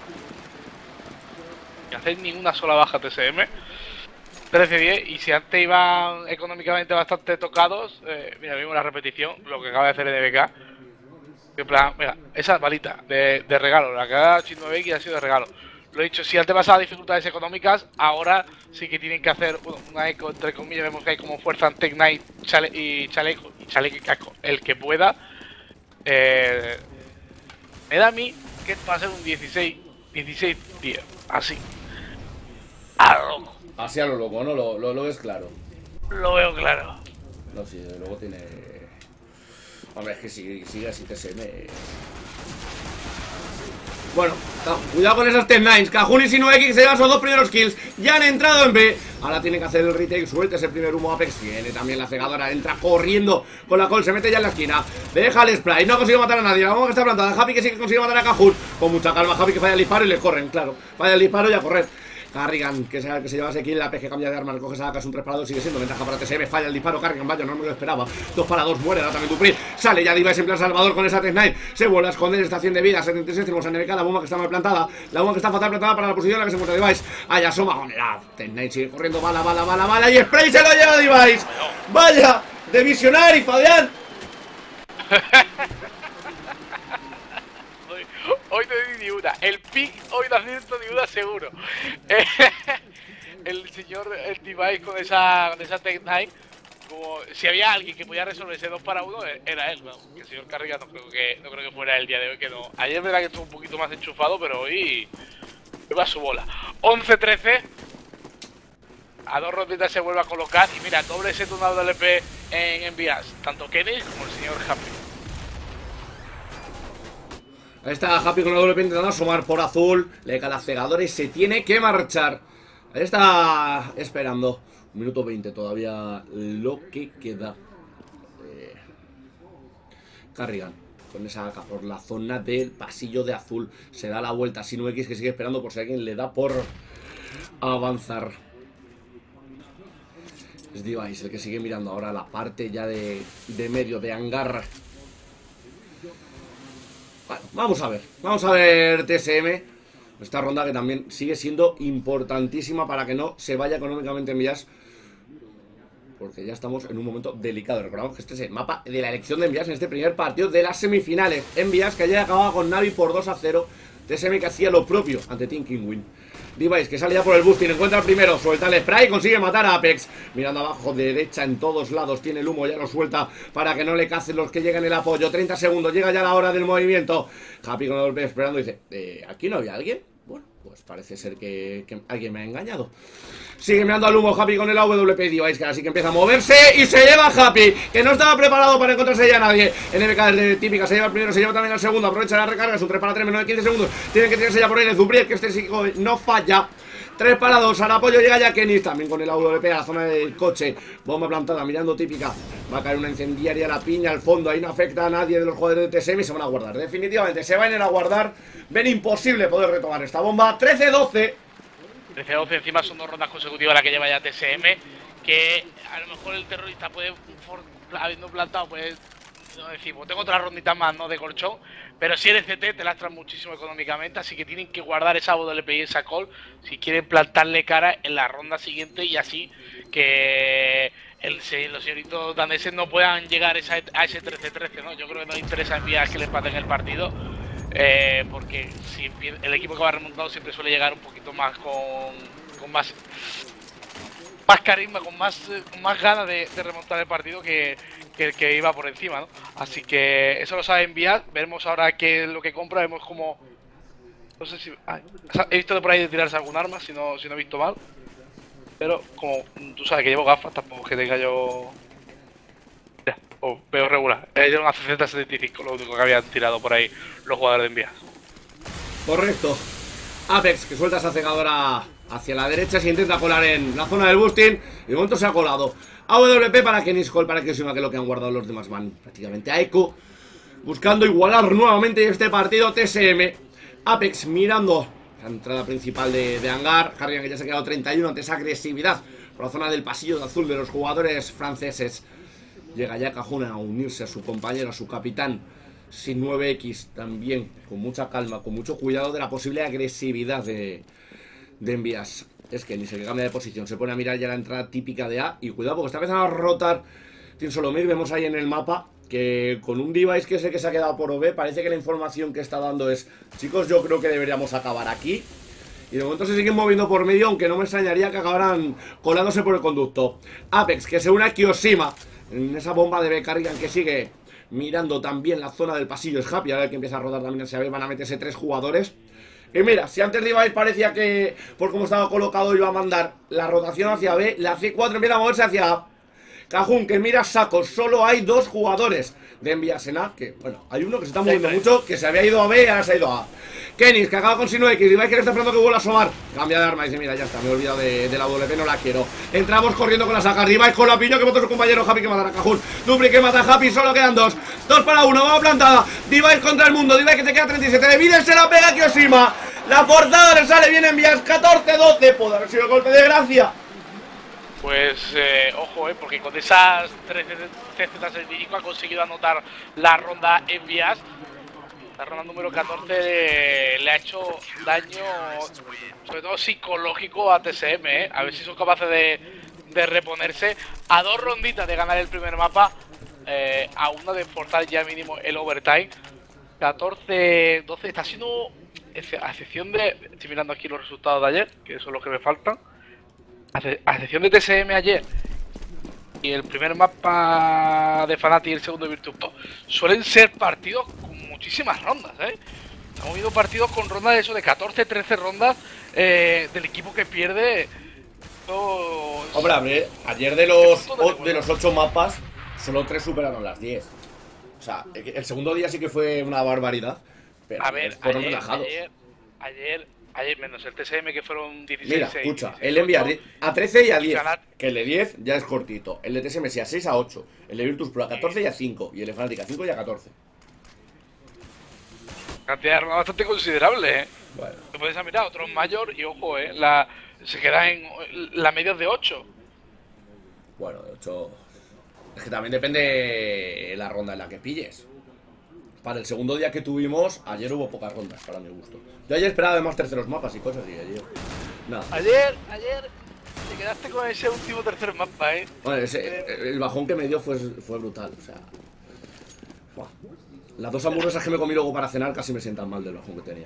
No hacéis ninguna sola baja TSM. 13-10. Y si antes iban económicamente bastante tocados, mira, vimos la repetición, lo que acaba de hacer NBK. En plan, mira, esa balita de regalo, la que ha dado Chin 9X ha sido de regalo. Lo he dicho, si antes pasaba dificultades económicas, ahora sí que tienen que hacer, bueno, una eco, entre comillas, vemos que hay como fuerza en Tech9 y chaleco y casco, el que pueda. Me da a mí que va a ser un 16-10, así. A lo loco. Así a lo loco, ¿no? Lo ves claro. Lo veo claro. No, sí, luego tiene... Hombre, es que si sigue así TSM... Bueno, cuidado con esas Tech9s. Cajun y Sin9X se llevan sus 2 primeros kills. Ya han entrado en B. Ahora tienen que hacer el retake. Suelta ese primer humo. Apex tiene también la cegadora. Entra corriendo con la call. Se mete ya en la esquina. Deja el spray. No consigue matar a nadie. La bomba que está plantada. Happy que sí que consigue matar a Cajun. Con mucha calma. Happy que falla el disparo y le corren, claro. Falla el disparo y a correr. Carrigan, que se lleva ese kill, la PG cambia de arma, recoge esa AK, es un 3 para 2, sigue siendo ventaja para TSM, falla el disparo, Carrigan, vaya, no me lo esperaba. 2 para 2, muere, ahora también Dupri, sale ya Device en plan Salvador con esa Tech9, se vuelve a esconder, está 100 de vida, 76, tenemos a NBK, la bomba que está mal plantada, la bomba que está fatal plantada para la posición en la que se encuentra Device, allá asoma, con la Tech9 sigue corriendo, bala, y spray se lo lleva Device, vaya, de visionario, Fabián. Hoy no di ni una. El pick hoy no acierto ni una seguro. El señor el Device con esa Tech 9, como si había alguien que podía resolver ese 2 para 1, era él, ¿no? Que el señor Carriga no creo que fuera el día de hoy, que no. Ayer es verdad que estuvo un poquito más enchufado, pero hoy va a su bola. 11-13. A 2 ronditas se vuelve a colocar. Y mira, doble set una WP en envías. Tanto Kenny como el señor Happy. Ahí está Happy con la WP intentando asomar por azul. Le cae la cegadora y se tiene que marchar. Ahí está esperando. 1 minuto 20 todavía lo que queda. Carrigan con esa AK por la zona del pasillo de azul. Se da la vuelta sin X que sigue esperando por si alguien le da por avanzar. Es Device el que sigue mirando ahora la parte ya de medio, de hangar. Bueno, vamos a ver TSM. Esta ronda que también sigue siendo importantísima para que no se vaya económicamente en vías, porque ya estamos en un momento delicado. Recordamos que este es el mapa de la elección de envías en este primer partido de las semifinales. Envías que ayer acababa con Navi por 2-0. TSM que hacía lo propio ante Team Kingwin. Device que sale ya por el boosting, encuentra el primero, suelta el spray y consigue matar a Apex. Mirando abajo, derecha en todos lados, tiene el humo, ya lo suelta para que no le cacen los que llegan el apoyo. 30 segundos, llega ya la hora del movimiento. Happy con el golpe esperando y dice, ¿aquí no había alguien? Bueno, pues parece ser que alguien me ha engañado. Sigue mirando al humo Happy con el AWP Device, que ahora sí que empieza a moverse y se lleva a Happy, que no estaba preparado para encontrarse ya a nadie. NBK desde típica, se lleva el primero, se lleva también al segundo, aprovecha la recarga, es un 3 para 3, menos de 15 segundos. Tienen que tirarse ya por ahí el Zubriel, que este psico no falla. 3 para 2, al apoyo llega ya Kenny, también con el AWP a la zona del coche. Bomba plantada, mirando típica. Va a caer una incendiaria, la piña al fondo, ahí no afecta a nadie de los jugadores de TSM y se van a guardar. Definitivamente se van a ir a guardar. Ven imposible poder retomar esta bomba. 13-12. 13-12, encima son 2 rondas consecutivas las que lleva ya TSM, que a lo mejor el terrorista puede, habiendo plantado, pues, no decir, pues tengo otra rondita más, no de colchón, pero si eres CT te lastran muchísimo económicamente, así que tienen que guardar esa WP y esa call si quieren plantarle cara en la ronda siguiente y así que los señoritos daneses no puedan llegar a ese 13-13, ¿no? Yo creo que no les interesa enviar que le empaten el partido. Porque si el equipo que va remontado siempre suele llegar un poquito más con más carisma, con más ganas de remontar el partido que el que iba por encima, ¿no? Así que eso lo sabe enviar. Veremos ahora qué es lo que compra. Vemos como, no sé si he visto por ahí de tirarse algún arma, si no he visto mal. Pero como tú sabes que llevo gafas, tampoco es que tenga yo... O veo regular. Era una CZ75, lo único que habían tirado por ahí los jugadores de envías. Correcto. Apex que suelta esa cegadora hacia la derecha, se intenta colar en la zona del boosting y de momento se ha colado. AWP para Kenny Skull, para que que es lo que han guardado los demás van prácticamente a Echo, buscando igualar nuevamente este partido. TSM. Apex mirando la entrada principal de hangar. Carrigan que ya se ha quedado 31 ante esa agresividad por la zona del pasillo de azul de los jugadores franceses. Llega ya Cajun a unirse a su compañero, a su capitán, sin 9X, también con mucha calma, con mucho cuidado de la posible agresividad de envías. Es que ni se cambia de posición, se pone a mirar ya la entrada típica de A y cuidado porque está empezando a rotar Team Solomir. Vemos ahí en el mapa que con un Device que es el que se ha quedado por OB, parece que la información que está dando es: chicos, yo creo que deberíamos acabar aquí. Y de momento se siguen moviendo por medio, aunque no me extrañaría que acabaran colándose por el conducto. Apex que se une a Kioshima en esa bomba de Carrigan que sigue mirando también la zona del pasillo. Es Happy, a ver que empieza a rodar también hacia B. Van a meterse 3 jugadores. Y mira, si antes Device parecía que por cómo estaba colocado iba a mandar la rotación hacia B, la C4 empieza a moverse hacia A. Cajun que mira sacos, solo hay 2 jugadores de envías en A, que bueno, hay uno que se está moviendo mucho, que se había ido a B y ahora se ha ido a A. Kenny, que acaba con Sino X, Device que le está esperando que vuelva a asomar. Cambia de arma y dice, mira, ya está, me he olvidado de la WP, no la quiero. Entramos corriendo con la saca, Device con la piña que mata a su compañero, Happy que mata a Cajun. Dupri que mata a Happy, solo quedan 2. 2 para 1, vamos plantada. Device contra el mundo, Device que te queda 37. Deviden se la pega a Kioshima. La forzada le sale bien envías, 14-12. Puede haber sido el golpe de gracia. Pues, ojo, porque con esas 3 CZ75 ha conseguido anotar la ronda envías. La ronda número 14 le ha hecho daño, sobre todo psicológico, a TSM, A ver si son capaces de reponerse. A 2 ronditas de ganar el primer mapa, a una de forzar ya mínimo el overtime. 14-12 está siendo, a excepción de, estoy mirando aquí los resultados de ayer, que son los que me faltan, a excepción de TSM ayer y el primer mapa de Fnatic y el segundo de Virtus Pro, suelen ser partidos con muchísimas rondas, Hemos visto partidos con rondas de eso de 14-13 rondas del equipo que pierde. Hombre, ayer de los 8 mapas, solo 3 superaron las 10. O sea, el segundo día sí que fue una barbaridad. Pero a ver, fueron relajados. Ayer menos el TSM que fueron 16. Mira, 6, escucha, 16, él envía a 13 y a 10. ganar. Que el de 10 ya es cortito. El de TSM sí a 6 a 8. El de Virtus Pro a 14 y a 5. Y el de Fnatic a 5 y a 14. Cantidad de armas bastante considerable, Bueno. Te puedes mirar, otro mayor y ojo, se queda en la media de 8. Bueno, de 8. Es que también depende la ronda en la que pilles. Para el segundo día que tuvimos, ayer hubo pocas rondas, para mi gusto. Yo ayer esperaba además terceros mapas y cosas, y ayer. Nada. Ayer te quedaste con ese último tercer mapa, Bueno, el bajón que me dio fue brutal, o sea. Buah. Las 2 hamburguesas que me comí luego para cenar casi me sientan mal del bajón que tenía.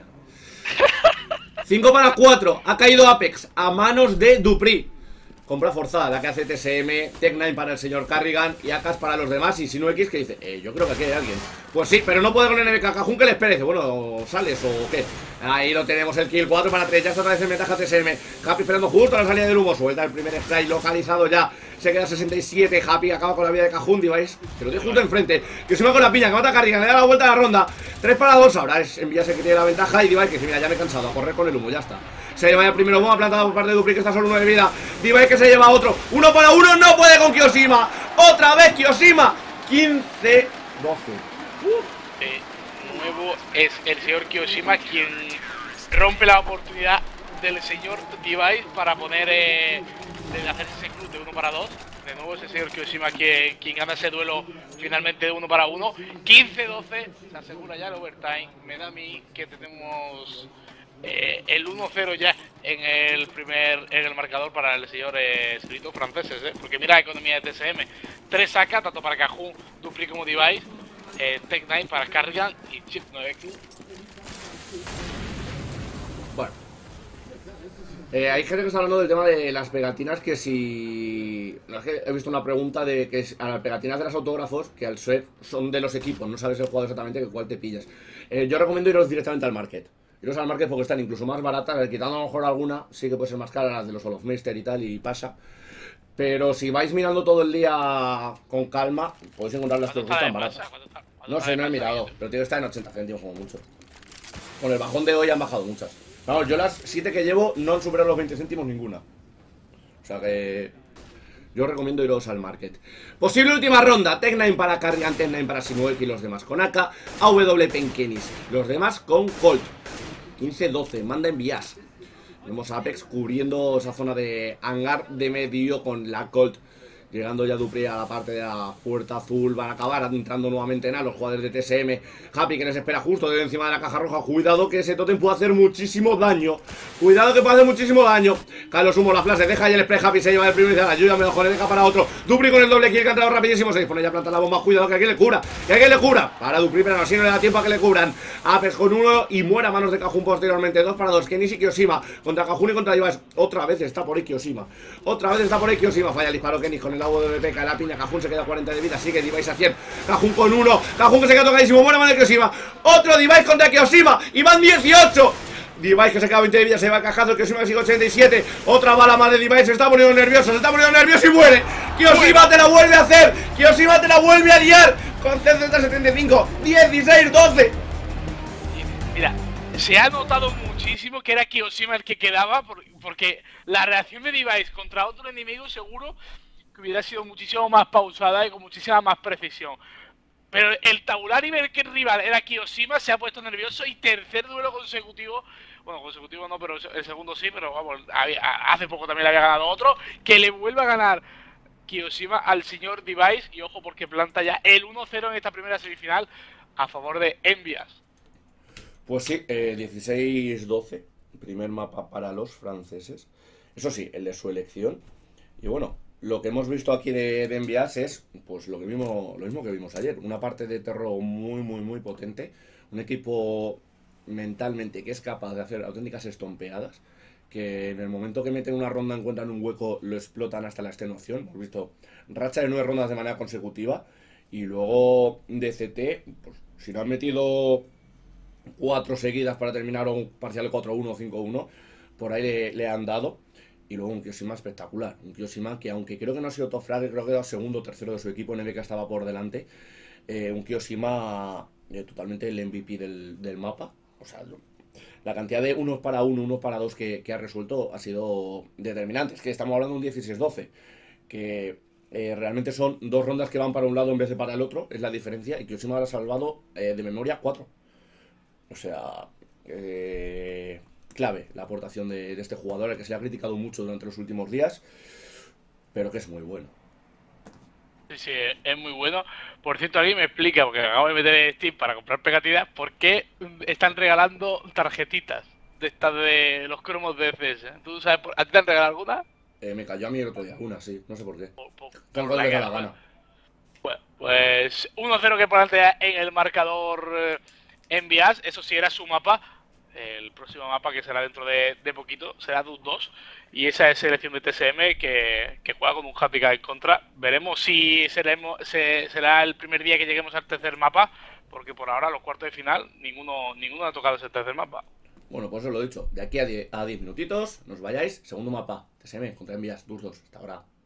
5 para 4. Ha caído Apex a manos de Dupri. Compra forzada, la que hace TSM, Tech9 para el señor Carrigan y Akas para los demás. Y Sinu X que dice, yo creo que aquí hay alguien. Pues sí, pero no puede con NBK Cajun, que les perece. Bueno, ¿sales o qué? Ahí lo tenemos, el kill, 4 para 3. Ya está otra vez en ventaja TSM. Happy esperando justo a la salida del humo. Suelta el primer strike localizado ya. Se queda 67. Happy acaba con la vida de Cajun, Device. Que lo tiene justo enfrente. Que se va con la piña, que mata a Carrigan. Le da la vuelta a la ronda. 3 para 2. Ahora es Envíase que tiene la ventaja. Y Device que mira, ya me he cansado. A correr con el humo, ya está. Se lleva el primero bomba plantada por parte de Dupri, que está solo 1 de vida. Device que se lleva otro. 1 para 1. No puede con Kioshima. Otra vez Kioshima. 15-12. De nuevo es el señor Kioshima quien rompe la oportunidad del señor Device para poner de hacerse ese club de 1 para 2. De nuevo es el señor Kioshima quien gana ese duelo finalmente de 1 para 1. 15-12. Se asegura ya el overtime. Me da a mí que tenemos el 1-0 ya en el marcador para el señor escrito franceses, porque mira la economía de TSM. 3 saca tanto para Cajun, Dupri como Device, Tech9 para Carrigan y Chip 9. Bueno, hay gente que está hablando del tema de las pegatinas, que si... No, es que he visto una pregunta de que a las pegatinas de los autógrafos, que al ser son de los equipos, no sabes el jugador exactamente que cuál te pillas. Yo recomiendo iros directamente al market. Iros al market porque están incluso más baratas, quitando a lo mejor alguna, sí que puede ser más cara, las de los Olofmeister y tal, y pasa. Pero si vais mirando todo el día con calma, podéis encontrar las que os gustan baratas. No sé, no he mirado, pero tiene que estar en 80 céntimos como mucho. Con el bajón de hoy han bajado muchas. Vamos, yo las 7 que llevo no han superado los 20 céntimos ninguna. O sea que... yo recomiendo iros al market. Posible última ronda. Tech9 para Carrigan, Tech9 para Sinuek y los demás con AK. AW Penkenis, los demás con Colt. 15-12, manda envías. Vemos a Apex cubriendo esa zona de hangar de medio con la Colt. Llegando ya Dupri a la parte de la puerta azul. Van a acabar entrando nuevamente en A los jugadores de TSM. Happy que les espera justo de encima de la caja roja. Cuidado que ese totem puede hacer muchísimo daño. Cuidado que puede hacer muchísimo daño. Carlos Humo la flash, deja ya el spray. Happy se lleva el primero y dice, ayúdame, mejor le deja para otro. Dupri con el doble kill que ha entrado rapidísimo. Se dispone ya a plantar la bomba. Cuidado que aquí le cura. Que aquí le cura. Para Dupri, pero así no le da tiempo a que le cubran. Apex con 1 y muere a manos de Cajun posteriormente. 2 para 2. Kenny y Kioshima. Contra Cajun y contra Device. Otra vez está por ahí Kioshima. Otra vez está por ahí Kioshima. Falla el disparo Kenny con el agua de BP. La piña, Cajun se queda 40 de vida, sigue Device a 100, Cajun con 1, Cajun que se queda tocadísimo, buena mano de Kioshima, otro Device contra Kioshima, y van 18, Device que se queda 20 de vida, se va cajando, Kioshima que sigue 87, otra bala más de Device, se está poniendo nervioso y muere, Kioshima te la vuelve a hacer, Kioshima te la vuelve a liar, con C75, 16-12. Mira, se ha notado muchísimo que era Kioshima el que quedaba, porque la reacción de Device contra otro enemigo seguro que hubiera sido muchísimo más pausada y con muchísima más precisión. Pero el tabular y ver que el rival era Kioshima se ha puesto nervioso y tercer duelo consecutivo. Bueno, consecutivo no, pero el segundo sí, pero vamos, hace poco también le había ganado otro. Que le vuelva a ganar Kioshima al señor Device. Y ojo porque planta ya el 1-0 en esta primera semifinal a favor de Envias. Pues sí, 16-12, primer mapa para los franceses. Eso sí, el de su elección. Y bueno, lo que hemos visto aquí de Envias es pues lo mismo que vimos ayer. Una parte de terror muy, muy, muy potente. Un equipo mentalmente que es capaz de hacer auténticas estompeadas. Que en el momento que meten una ronda encuentran un hueco, lo explotan hasta la extenuación. Hemos visto racha de 9 rondas de manera consecutiva. Y luego DCT, pues si no han metido 4 seguidas para terminar un parcial 4-1 o 5-1, por ahí le han dado. Y luego un Kioshima espectacular. Un Kioshima que, aunque creo que no ha sido top frag, creo que era segundo o tercero de su equipo, en el que estaba por delante. Un Kioshima totalmente el MVP del mapa. O sea, la cantidad de unos para uno, unos para dos que ha resuelto ha sido determinante. Es que estamos hablando de un 16-12. Que realmente son 2 rondas que van para un lado en vez de para el otro. Es la diferencia. Y Kioshima ha salvado de memoria 4. O sea, clave la aportación de este jugador, al que se le ha criticado mucho durante los últimos días, pero que es muy bueno. Sí, sí, es muy bueno. Por cierto, alguien me explica, porque acabo de meter en Steam para comprar pegatinas, por qué están regalando tarjetitas de estas de los cromos de CS. ¿Tú sabes, a ti te han regalado alguna? Me cayó a mí el otro día, una, sí, no sé por qué. Por Tengo que la les da que la gana. Bueno, pues 1-0 que por delante en el marcador Envias. Eso sí era su mapa. El próximo mapa, que será dentro de poquito, será DUT 2. Y esa es selección de TSM que juega con un Happy Guy en contra. Veremos si será el primer día que lleguemos al tercer mapa, porque por ahora los cuartos de final ninguno ha tocado ese tercer mapa. Bueno, pues os lo he dicho, de aquí a 10 minutitos, nos vayáis, segundo mapa, TSM contra Envías, DUS 2, hasta ahora.